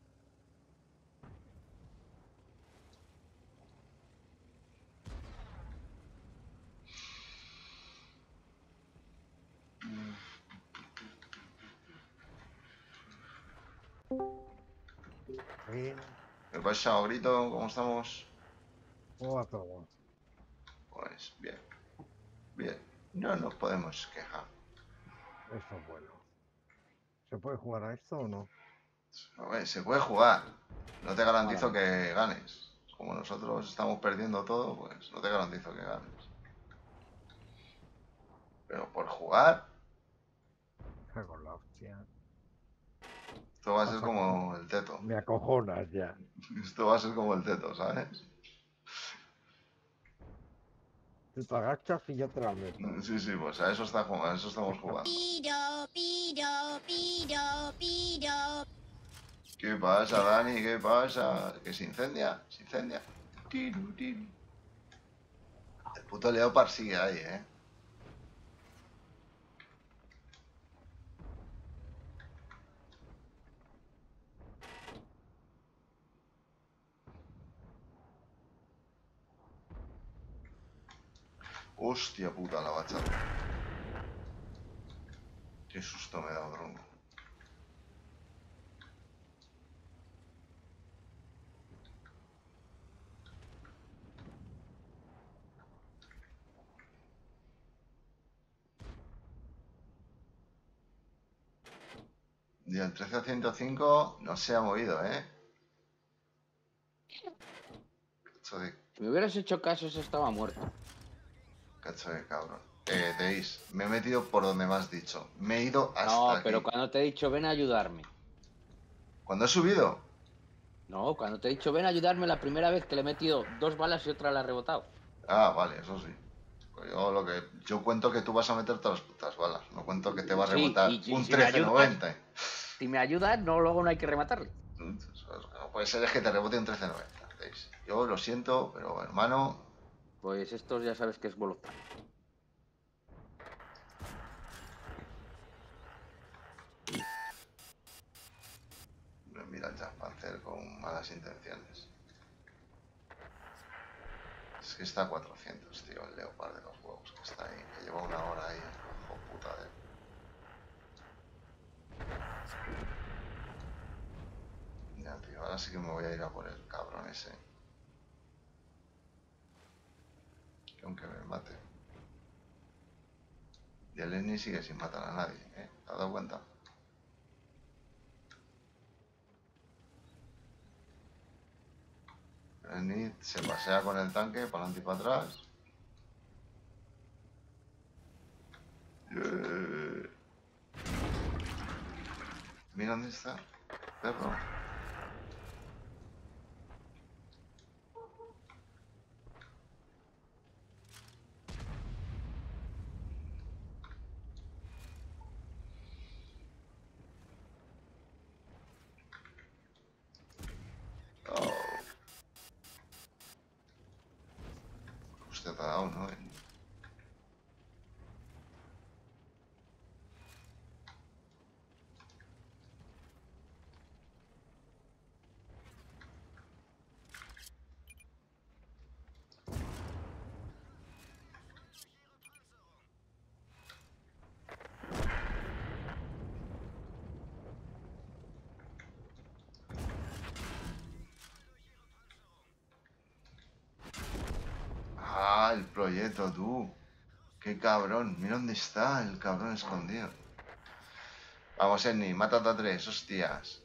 Bien. ¿Qué pasa, Grito? ¿Cómo estamos? ¿Cómo va todo? Pues bien. Bien. No nos podemos quejar. Eso es bueno. ¿Se puede jugar a esto o no? A ver, se puede jugar. No te garantizo Vale. que ganes. Como nosotros estamos perdiendo todo, pues no te garantizo que ganes. Pero por jugar, Cago en la hostia. esto va a ser Pasa como el teto. Me acojonas ya. Esto va a ser como el teto, ¿sabes? Tú te agachas y ya te la meto. Sí, sí, pues a eso, está, ju- a eso estamos jugando. Pido, pido, pido, pido. ¿Qué pasa, Dani? ¿Qué pasa? ¿Que se incendia? ¿Se incendia? Tiru, tiru. El puto Leopard sigue ahí, ¿eh? Hostia puta la bachata. Qué susto me he dado, tronco. Y el trece a ciento cinco no se ha movido, ¿eh? Cacho de, Si me hubieras hecho caso, ese estaba muerto. cacho de cabrón. Eh, Deis, me he metido por donde me has dicho. Me he ido hasta No, aquí. pero cuando te he dicho ven a ayudarme. ¿Cuándo he subido? No, cuando te he dicho ven a ayudarme la primera vez que le he metido dos balas y otra la he rebotado. Ah, vale, eso sí. Pues yo lo que yo cuento que tú vas a meter todas las putas balas, no cuento que te va a Sí, rebotar y- y un si me trece noventa. Si me ayudas, no, luego no hay que rematarle. Lo que no puede ser es que te rebote un trece noventa. ¿Veis? Yo lo siento, pero hermano, Pues estos ya sabes que es voluntario. me mira el Jack Panzer con malas intenciones. Es que está a cuatrocientos, tío, el Leopard de los huevos que está ahí, que lleva una hora ahí, hijo puta de... Ya, tío, ahora sí que me voy a ir a por el cabrón ese. Que aunque me mate. Y el Lenny sigue sin matar a nadie, ¿eh? ¿Te has dado cuenta? El Lenny se pasea con el tanque para adelante y para atrás. Yeah. Mira dónde está, perro. Oh. Usted te ha dado, ¿no? Ah, el proyecto, tú. Qué cabrón. Mira dónde está el cabrón escondido. Vamos, Enni, mátate a tres, hostias.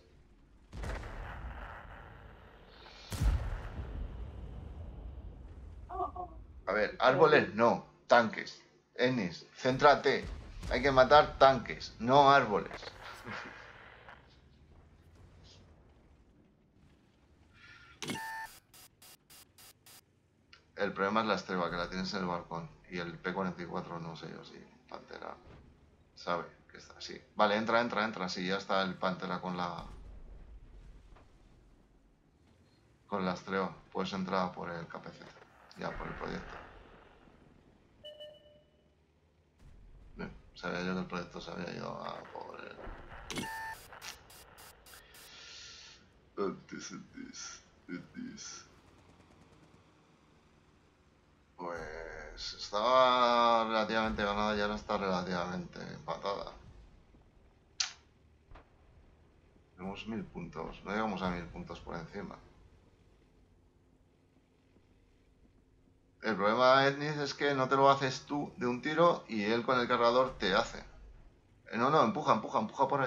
A ver, árboles no, tanques. Ennis, céntrate. Hay que matar tanques, no árboles. El problema es la estreba, que la tienes en el balcón. Y el P cuarenta y cuatro no sé yo si Pantera sabe que está así. Vale, entra, entra, entra. Sí, ya está el Pantera con la... Con la estreba. Puedes entrar por el K P Z. Ya, por el proyecto. Bien, sabía yo que el proyecto se había ido a por el... This and this, and this. Pues estaba relativamente ganada y ahora está relativamente empatada. Tenemos mil puntos, no llegamos a mil puntos por encima. El problema de Etnis es que no te lo haces tú de un tiro y él con el cargador te hace. Eh, no, no, empuja, empuja, empuja por ahí.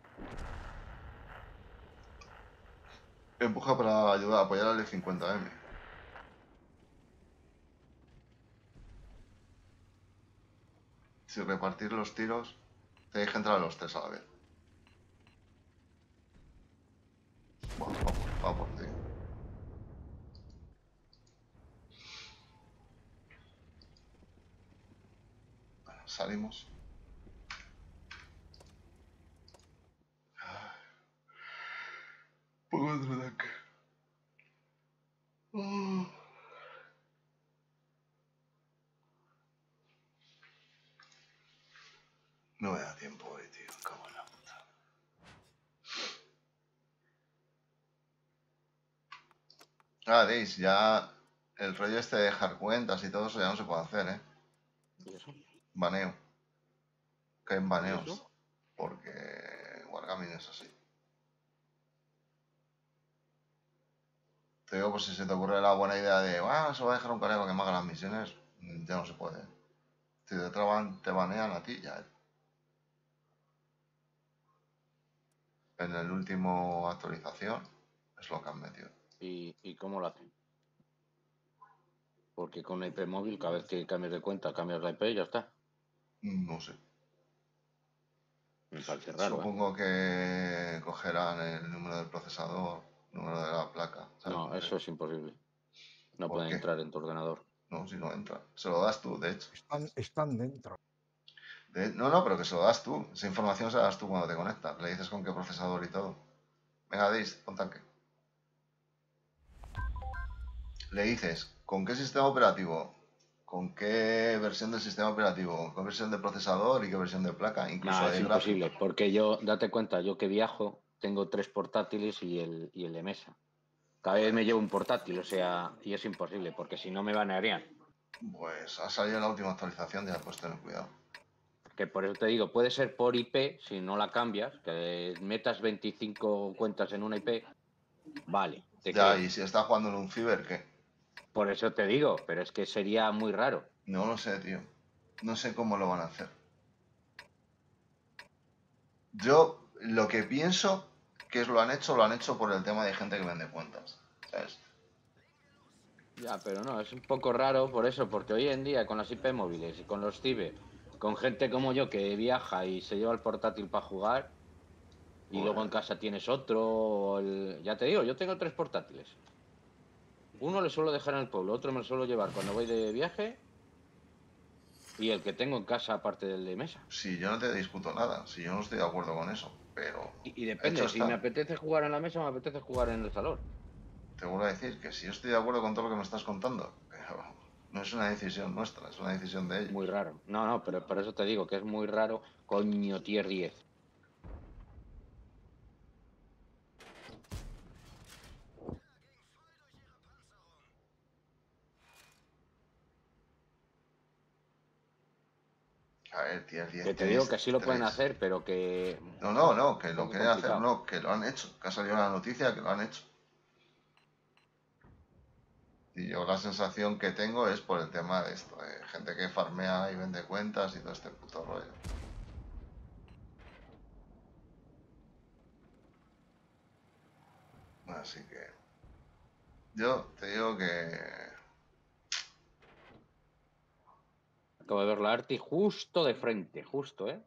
Empuja para ayudar a apoyar al E cincuenta M. Si repartir los tiros, tenéis que entrar a los tres a la vez. Bueno, va por, va por ti. Bueno, salimos. Pongo otro tanque. Oh. No me da tiempo hoy, tío. Cago en la puta. Ah, veis, ya el rollo este de dejar cuentas y todo eso ya no se puede hacer, ¿eh? ¿Y eso? Baneo. Caen ¿Y baneos. eso? Porque Wargaming es así. Te digo, pues si se te ocurre la buena idea de, ah, se va a dejar un colega que me haga las misiones, ya no se puede. Si te traban, te banean a ti, ya. En el último actualización es lo que han metido. ¿Y, ¿Y cómo lo hacen? Porque con la I P móvil, cada vez que cambias de cuenta, cambias la I P y ya está. No sé. Me parece raro, ¿eh? Supongo que cogerán el número del procesador, número de la placa. ¿sabes? No, eso es imposible. No ¿Por pueden qué? entrar en tu ordenador. No, si no entra. Se lo das tú, de hecho. Están, están dentro. De- no, no, pero que se lo das tú. Esa información se la das tú cuando te conectas. Le dices con qué procesador y todo. Venga, Deis, pon tanque. Le dices con qué sistema operativo, con qué versión del sistema operativo, qué versión de procesador y qué versión de placa, incluso No, de es gráfica. imposible, porque yo, date cuenta, yo que viajo, tengo tres portátiles y el, y el de mesa. Cada vez me llevo un portátil, o sea, y es imposible, porque si no me banearían. Pues ha salido la última actualización, ya puedes tener cuidado. Que por eso te digo, puede ser por I P, si no la cambias, que metas veinticinco cuentas en una I P, vale, te Ya, creo. y si está jugando en un ciber, ¿qué? Por eso te digo, pero es que sería muy raro. No lo sé, tío. No sé cómo lo van a hacer. Yo lo que pienso que es lo han hecho, lo han hecho por el tema de gente que vende cuentas. ¿Sabes? Ya, pero no, es un poco raro por eso, porque hoy en día con las I P móviles y con los ciber, con gente como yo que viaja y se lleva el portátil para jugar, y Pues- luego en casa tienes otro, o el- ya te digo, yo tengo tres portátiles. Uno le suelo dejar en el pueblo, otro me lo suelo llevar cuando voy de viaje, y el que tengo en casa aparte del de mesa. Si yo no te discuto nada, si yo no estoy de acuerdo con eso, pero Y, y depende, hecho si está. me apetece jugar en la mesa o me apetece jugar en el salón. Te vuelvo a decir que si yo estoy de acuerdo con todo lo que me estás contando, pero no es una decisión nuestra, es una decisión de ellos. Muy raro. No, no, pero por eso te digo que es muy raro, coño, tier diez. A ver, tier diez. Que te digo tenéis que sí lo pueden tres. hacer, pero que... No, no, no, que un lo poco quieren hacer, complicado. no, que lo han hecho. Que ha salido la noticia que lo han hecho. Y yo la sensación que tengo es por el tema de esto, de gente que farmea y vende cuentas y todo este puto rollo. Así que yo te digo que Acabo de ver la Arti justo de frente, justo, ¿eh?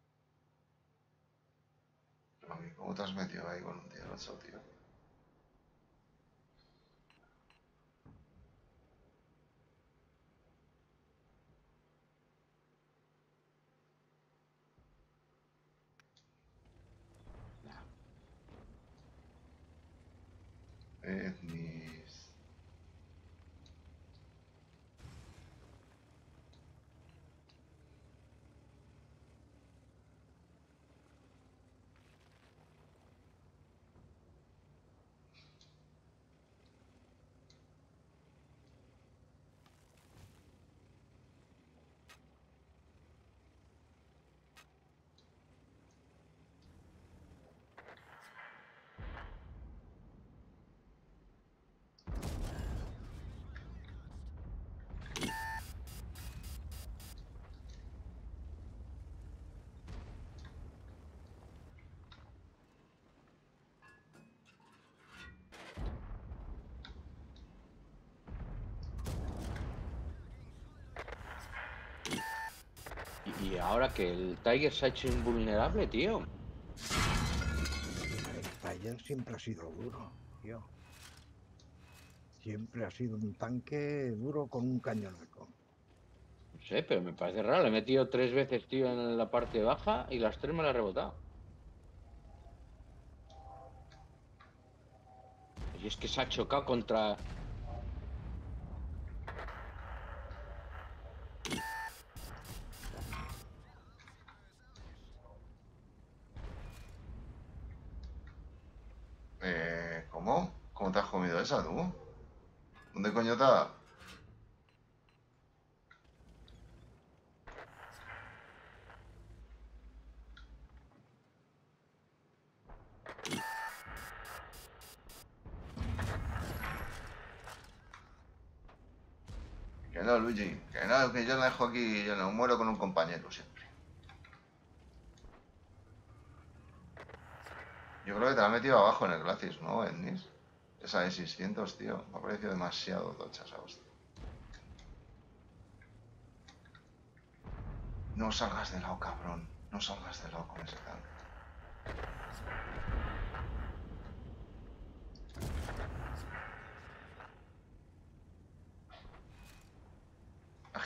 Mami, ¿cómo te has metido ahí con un tío ocho, tío? Etnis. Y, y ahora que el Tiger se ha hecho invulnerable, tío. El Tiger siempre ha sido duro, tío. Siempre ha sido un tanque duro con un cañonaco. No sé, pero me parece raro. Le he metido tres veces, tío, en la parte baja y las tres me las he rebotado. Y es que se ha chocado contra... Eh, ¿cómo? ¿Cómo te has comido esa, tú? ¿Dónde coño te ha dado? Que no, Luigi, que no, que yo la dejo aquí, yo no muero con un compañero siempre. Yo creo que te la has metido abajo en el Glacis, ¿no, Etnis? Esa de seiscientos, tío, me ha parecido demasiado tocha esa hostia. No salgas de lado, cabrón. No salgas de lado con ese tanque.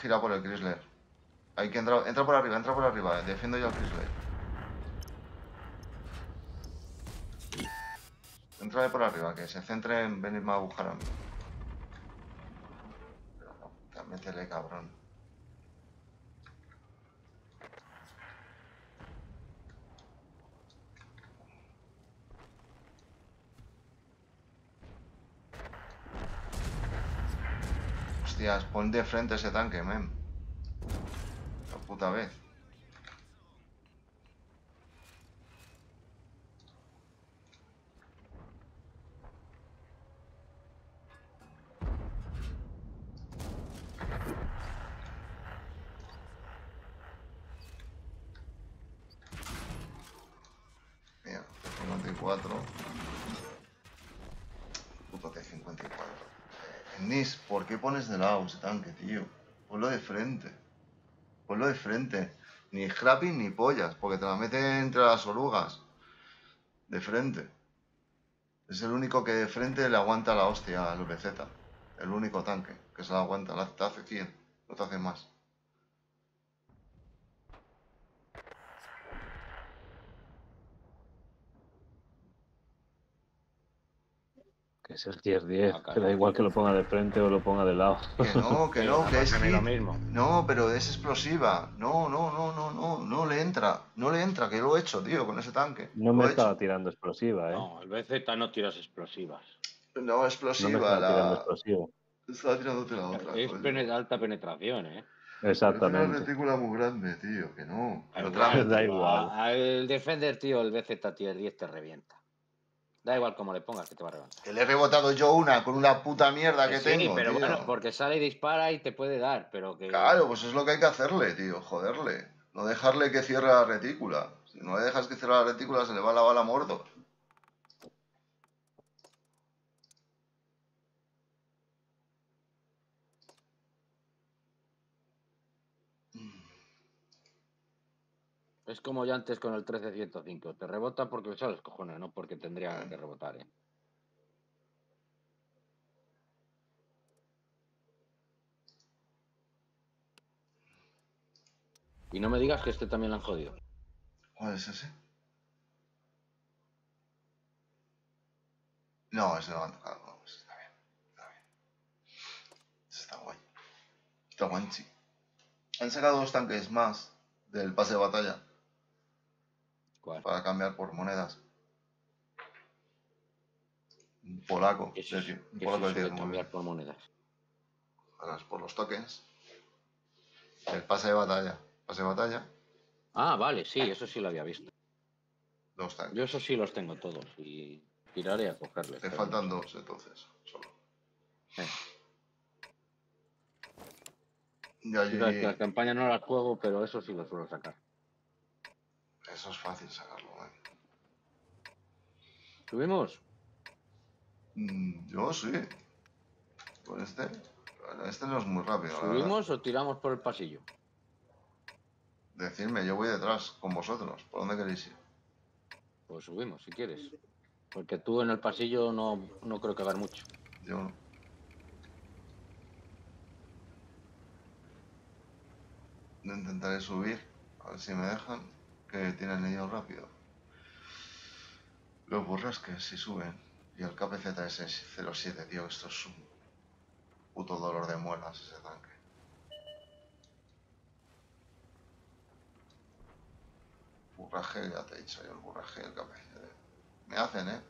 gira por el Chrysler. Hay que entrar, entra por arriba, entra por arriba. Defiendo yo al Chrysler. Entra por arriba, que se centre en venirme a buscar a mí. Pero no, puta, métele, cabrón. Hostias, pon de frente ese tanque, men. La puta vez. Mira, T cincuenta y cuatro. Puto T cincuenta y cuatro. Eh, Nis, ¿por qué pones de lado ese tanque, tío? Ponlo de frente. Ponlo de frente. Ni scrapping ni pollas, porque te la meten entre las orugas. De frente. Es el único que de frente le aguanta la hostia al V Z. El único tanque que se la aguanta. La- Te hace cien, no te hace más. Que es el tier diez. Ah, Que da igual que lo ponga de frente o lo ponga de lado. Que no, que no, que es a mí lo hit. mismo. No, pero es explosiva. No, no, no, no, no, no le entra. No le entra, que lo he hecho, tío, con ese tanque. No Lo me he estaba hecho. tirando explosiva, ¿eh? No, el B Z no tiras explosivas. No, No me explosiva, estaba tirando la... explosiva. Estaba tirándote la otra, Es coño. pene- alta penetración, ¿eh? Pero es una Exactamente. retícula muy grande, tío, que no. Da No te igual, la Da metes. igual. a- Al Defender, tío, el B Z tier diez te revienta. Da igual cómo le pongas, que te va a reventar. Que le he rebotado yo una con una puta mierda que sí, tengo, pero tío. bueno, porque sale y dispara y te puede dar, pero que... Claro, pues es lo que hay que hacerle, tío, joderle. No dejarle que cierre la retícula. Si no le dejas que cierre la retícula, se le va la bala a Mordor. Es como ya antes con el trece ciento cinco. Te rebota porque son los cojones, no porque tendría que rebotar, ¿eh? Y no me digas que este también lo han jodido. ¿Cuál es ese? No, ese no lo han tocado. No, ese está bien. Está bien. Ese está guay. Está guanchi. Han sacado dos tanques más del pase de batalla ¿Cuál? para cambiar por monedas. Un polaco. ¿Qué es de eso? die- un ¿Qué es polaco de eso de diecinueve. cambiar por monedas? Ahora es por los tokens. El pase de batalla. Pase de batalla. Ah, vale, sí, eso sí lo había visto. Dos tanques. Yo eso sí los tengo todos y tiraré a cogerles. Te pero faltan no dos entonces. Solo. sé. Eh, Y tú sabes que allí. la campaña no las juego, pero eso sí lo suelo sacar. Eso es fácil sacarlo, ¿eh? ¿Subimos? Mm, Yo sí. Con este. Bueno, este no es muy rápido, la verdad. ¿Subimos o tiramos por el pasillo? Decidme, yo voy detrás con vosotros. ¿Por dónde queréis ir? Pues subimos, si quieres. Porque tú en el pasillo no, no creo que haga mucho. Yo no. Yo intentaré subir. A ver si me dejan. Que tienen ellos rápido. Los borrasques si suben. Y el K P Z S cero siete, tío. Esto es un puto dolor de muelas ese tanque. Burraje, ya te he dicho yo, el burraje, el K P Z. Me hacen, ¿eh?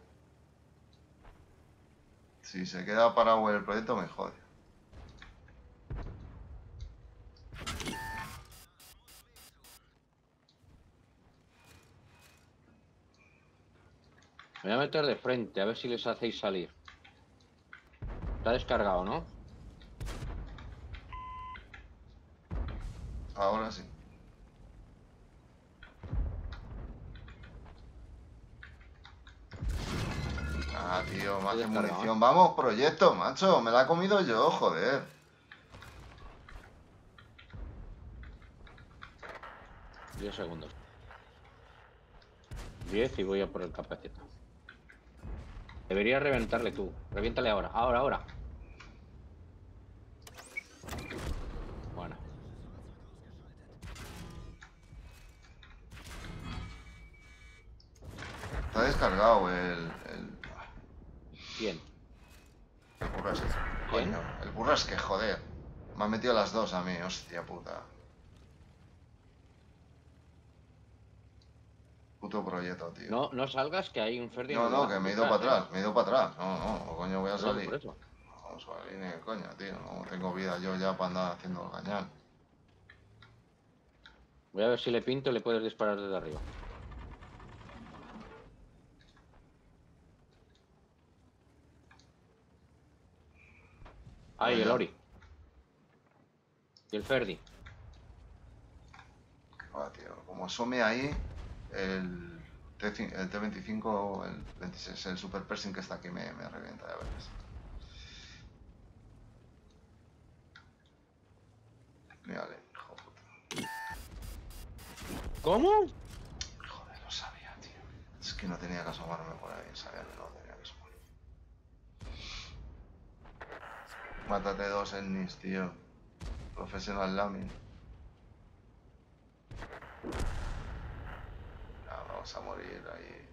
Si se queda parado el proyecto, me jode. Me voy a meter de frente, a ver si les hacéis salir. Está descargado, ¿no? Ahora sí. Ah, tío, más que descargado, munición. Vamos, proyecto, macho. Me la he comido yo, joder. diez segundos. diez y voy a por el K P Z. Debería reventarle tú. Reviéntale ahora, ahora, ahora. Bueno. Está descargado el... el... Bien. El burrasque. ¿Quién? Coño, el burrasque, joder. Me han metido las dos a mí, hostia puta. Puto proyecto, tío. No, no salgas, que hay un Ferdi. No, muy no, delante, que me he ido detrás, para ¿eh? atrás, me he ido para atrás. No, no, coño, voy a Por eso, salir. por eso. No, salir ni de coña, tío. No tengo vida yo ya para andar haciendo el gañán. Voy a ver si le pinto y le puedes disparar desde arriba. Ahí, Vaya. el Ori. Y el Ferdi. Ah, tío, como asome ahí el, T, cinco, el T veinticinco, el veintiséis, el Super Pershing que está aquí me, me revienta, ya verás. Mírale, hijo de puta. ¿Cómo? Joder, lo sabía, tío. Es que no tenía que asomarme por ahí, sabía que no tenía que asomarme. Mátate dos etnis, tío. Professional Lamin. No, vamos a morir ahí.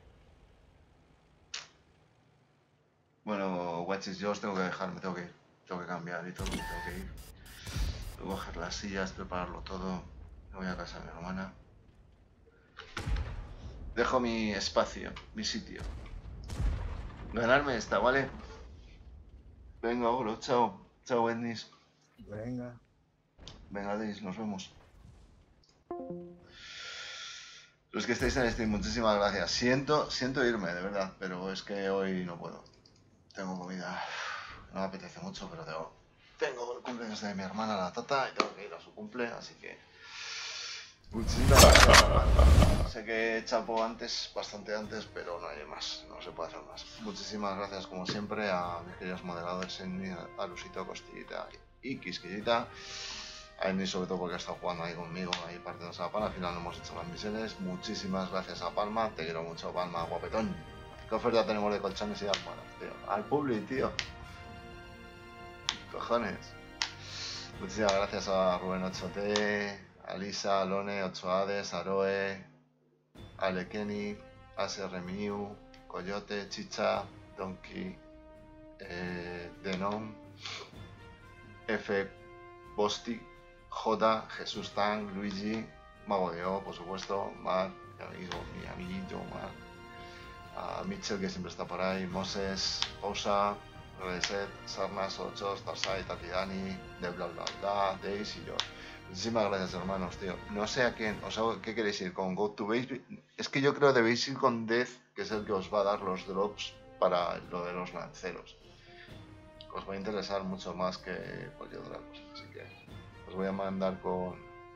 Bueno, guachis, yo os tengo que dejar, me tengo que ir. Tengo que cambiar y todo, me tengo que ir. Tengo que coger las sillas, prepararlo todo. Me voy a casa de mi hermana. Dejo mi espacio, mi sitio. Ganarme esta, ¿vale? Venga, oro, chao. Chao, etnis. Venga. Venga, Deis, nos vemos. Los que estáis en Steam, muchísimas gracias. Siento, siento irme, de verdad, pero es que hoy no puedo. Tengo comida. No me apetece mucho, pero tengo, tengo el cumpleaños de mi hermana, la tata, y tengo que ir a su cumple, así que... Muchísimas gracias. Sé que he chapo antes, bastante antes, pero no hay más, no se puede hacer más. Muchísimas gracias, como siempre, a mis queridos moderadores, a Lusito, Costillita y Quisquillita. A Enni, sobre todo porque ha estado jugando ahí conmigo, ahí partiéndose la Palma. Al final no hemos hecho más misiones. Muchísimas gracias a Palma, te quiero mucho, Palma, guapetón. ¿Qué oferta tenemos de colchones y de almohadas, tío? Al publi, tío. Cojones. Muchísimas gracias a Rubén ocho T, a Lisa, Alone, ocho Hades, Aroe, Ale Kenny, A S R Miu, Coyote, Chicha, Donkey, eh, Denom, F. Bosti, J, Jesús Tang, Luigi, Mago de O, por supuesto, Mar, mi amigo, mi amiguito Mar, a Mitchell, que siempre está por ahí, Moses, Pausa, Reset, Sarnas, ocho, Starside, Tatidani, de bla bla bla, Days y yo. Muchísimas gracias, hermanos, tío. No sé a quién, o sea, ¿qué queréis ir? ¿Con Go to Base? Es que yo creo que debéis ir con Death, que es el que os va a dar los drops para lo de los lanceros. Os va a interesar mucho más que cualquier otra cosa, así que os voy a mandar con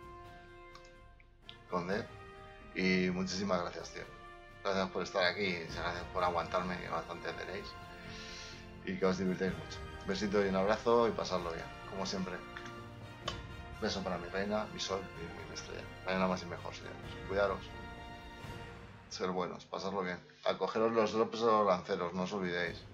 con Death. Y muchísimas gracias, tío. Gracias por estar aquí, gracias por aguantarme, que bastante tenéis. Y que os divirtáis mucho. Besito y un abrazo y pasarlo bien, como siempre. Beso para mi reina, mi sol y mi estrella. La reina más y mejor, señores. Cuidaros. Ser buenos, pasarlo bien. A cogeros los drops o los lanceros, no os olvidéis.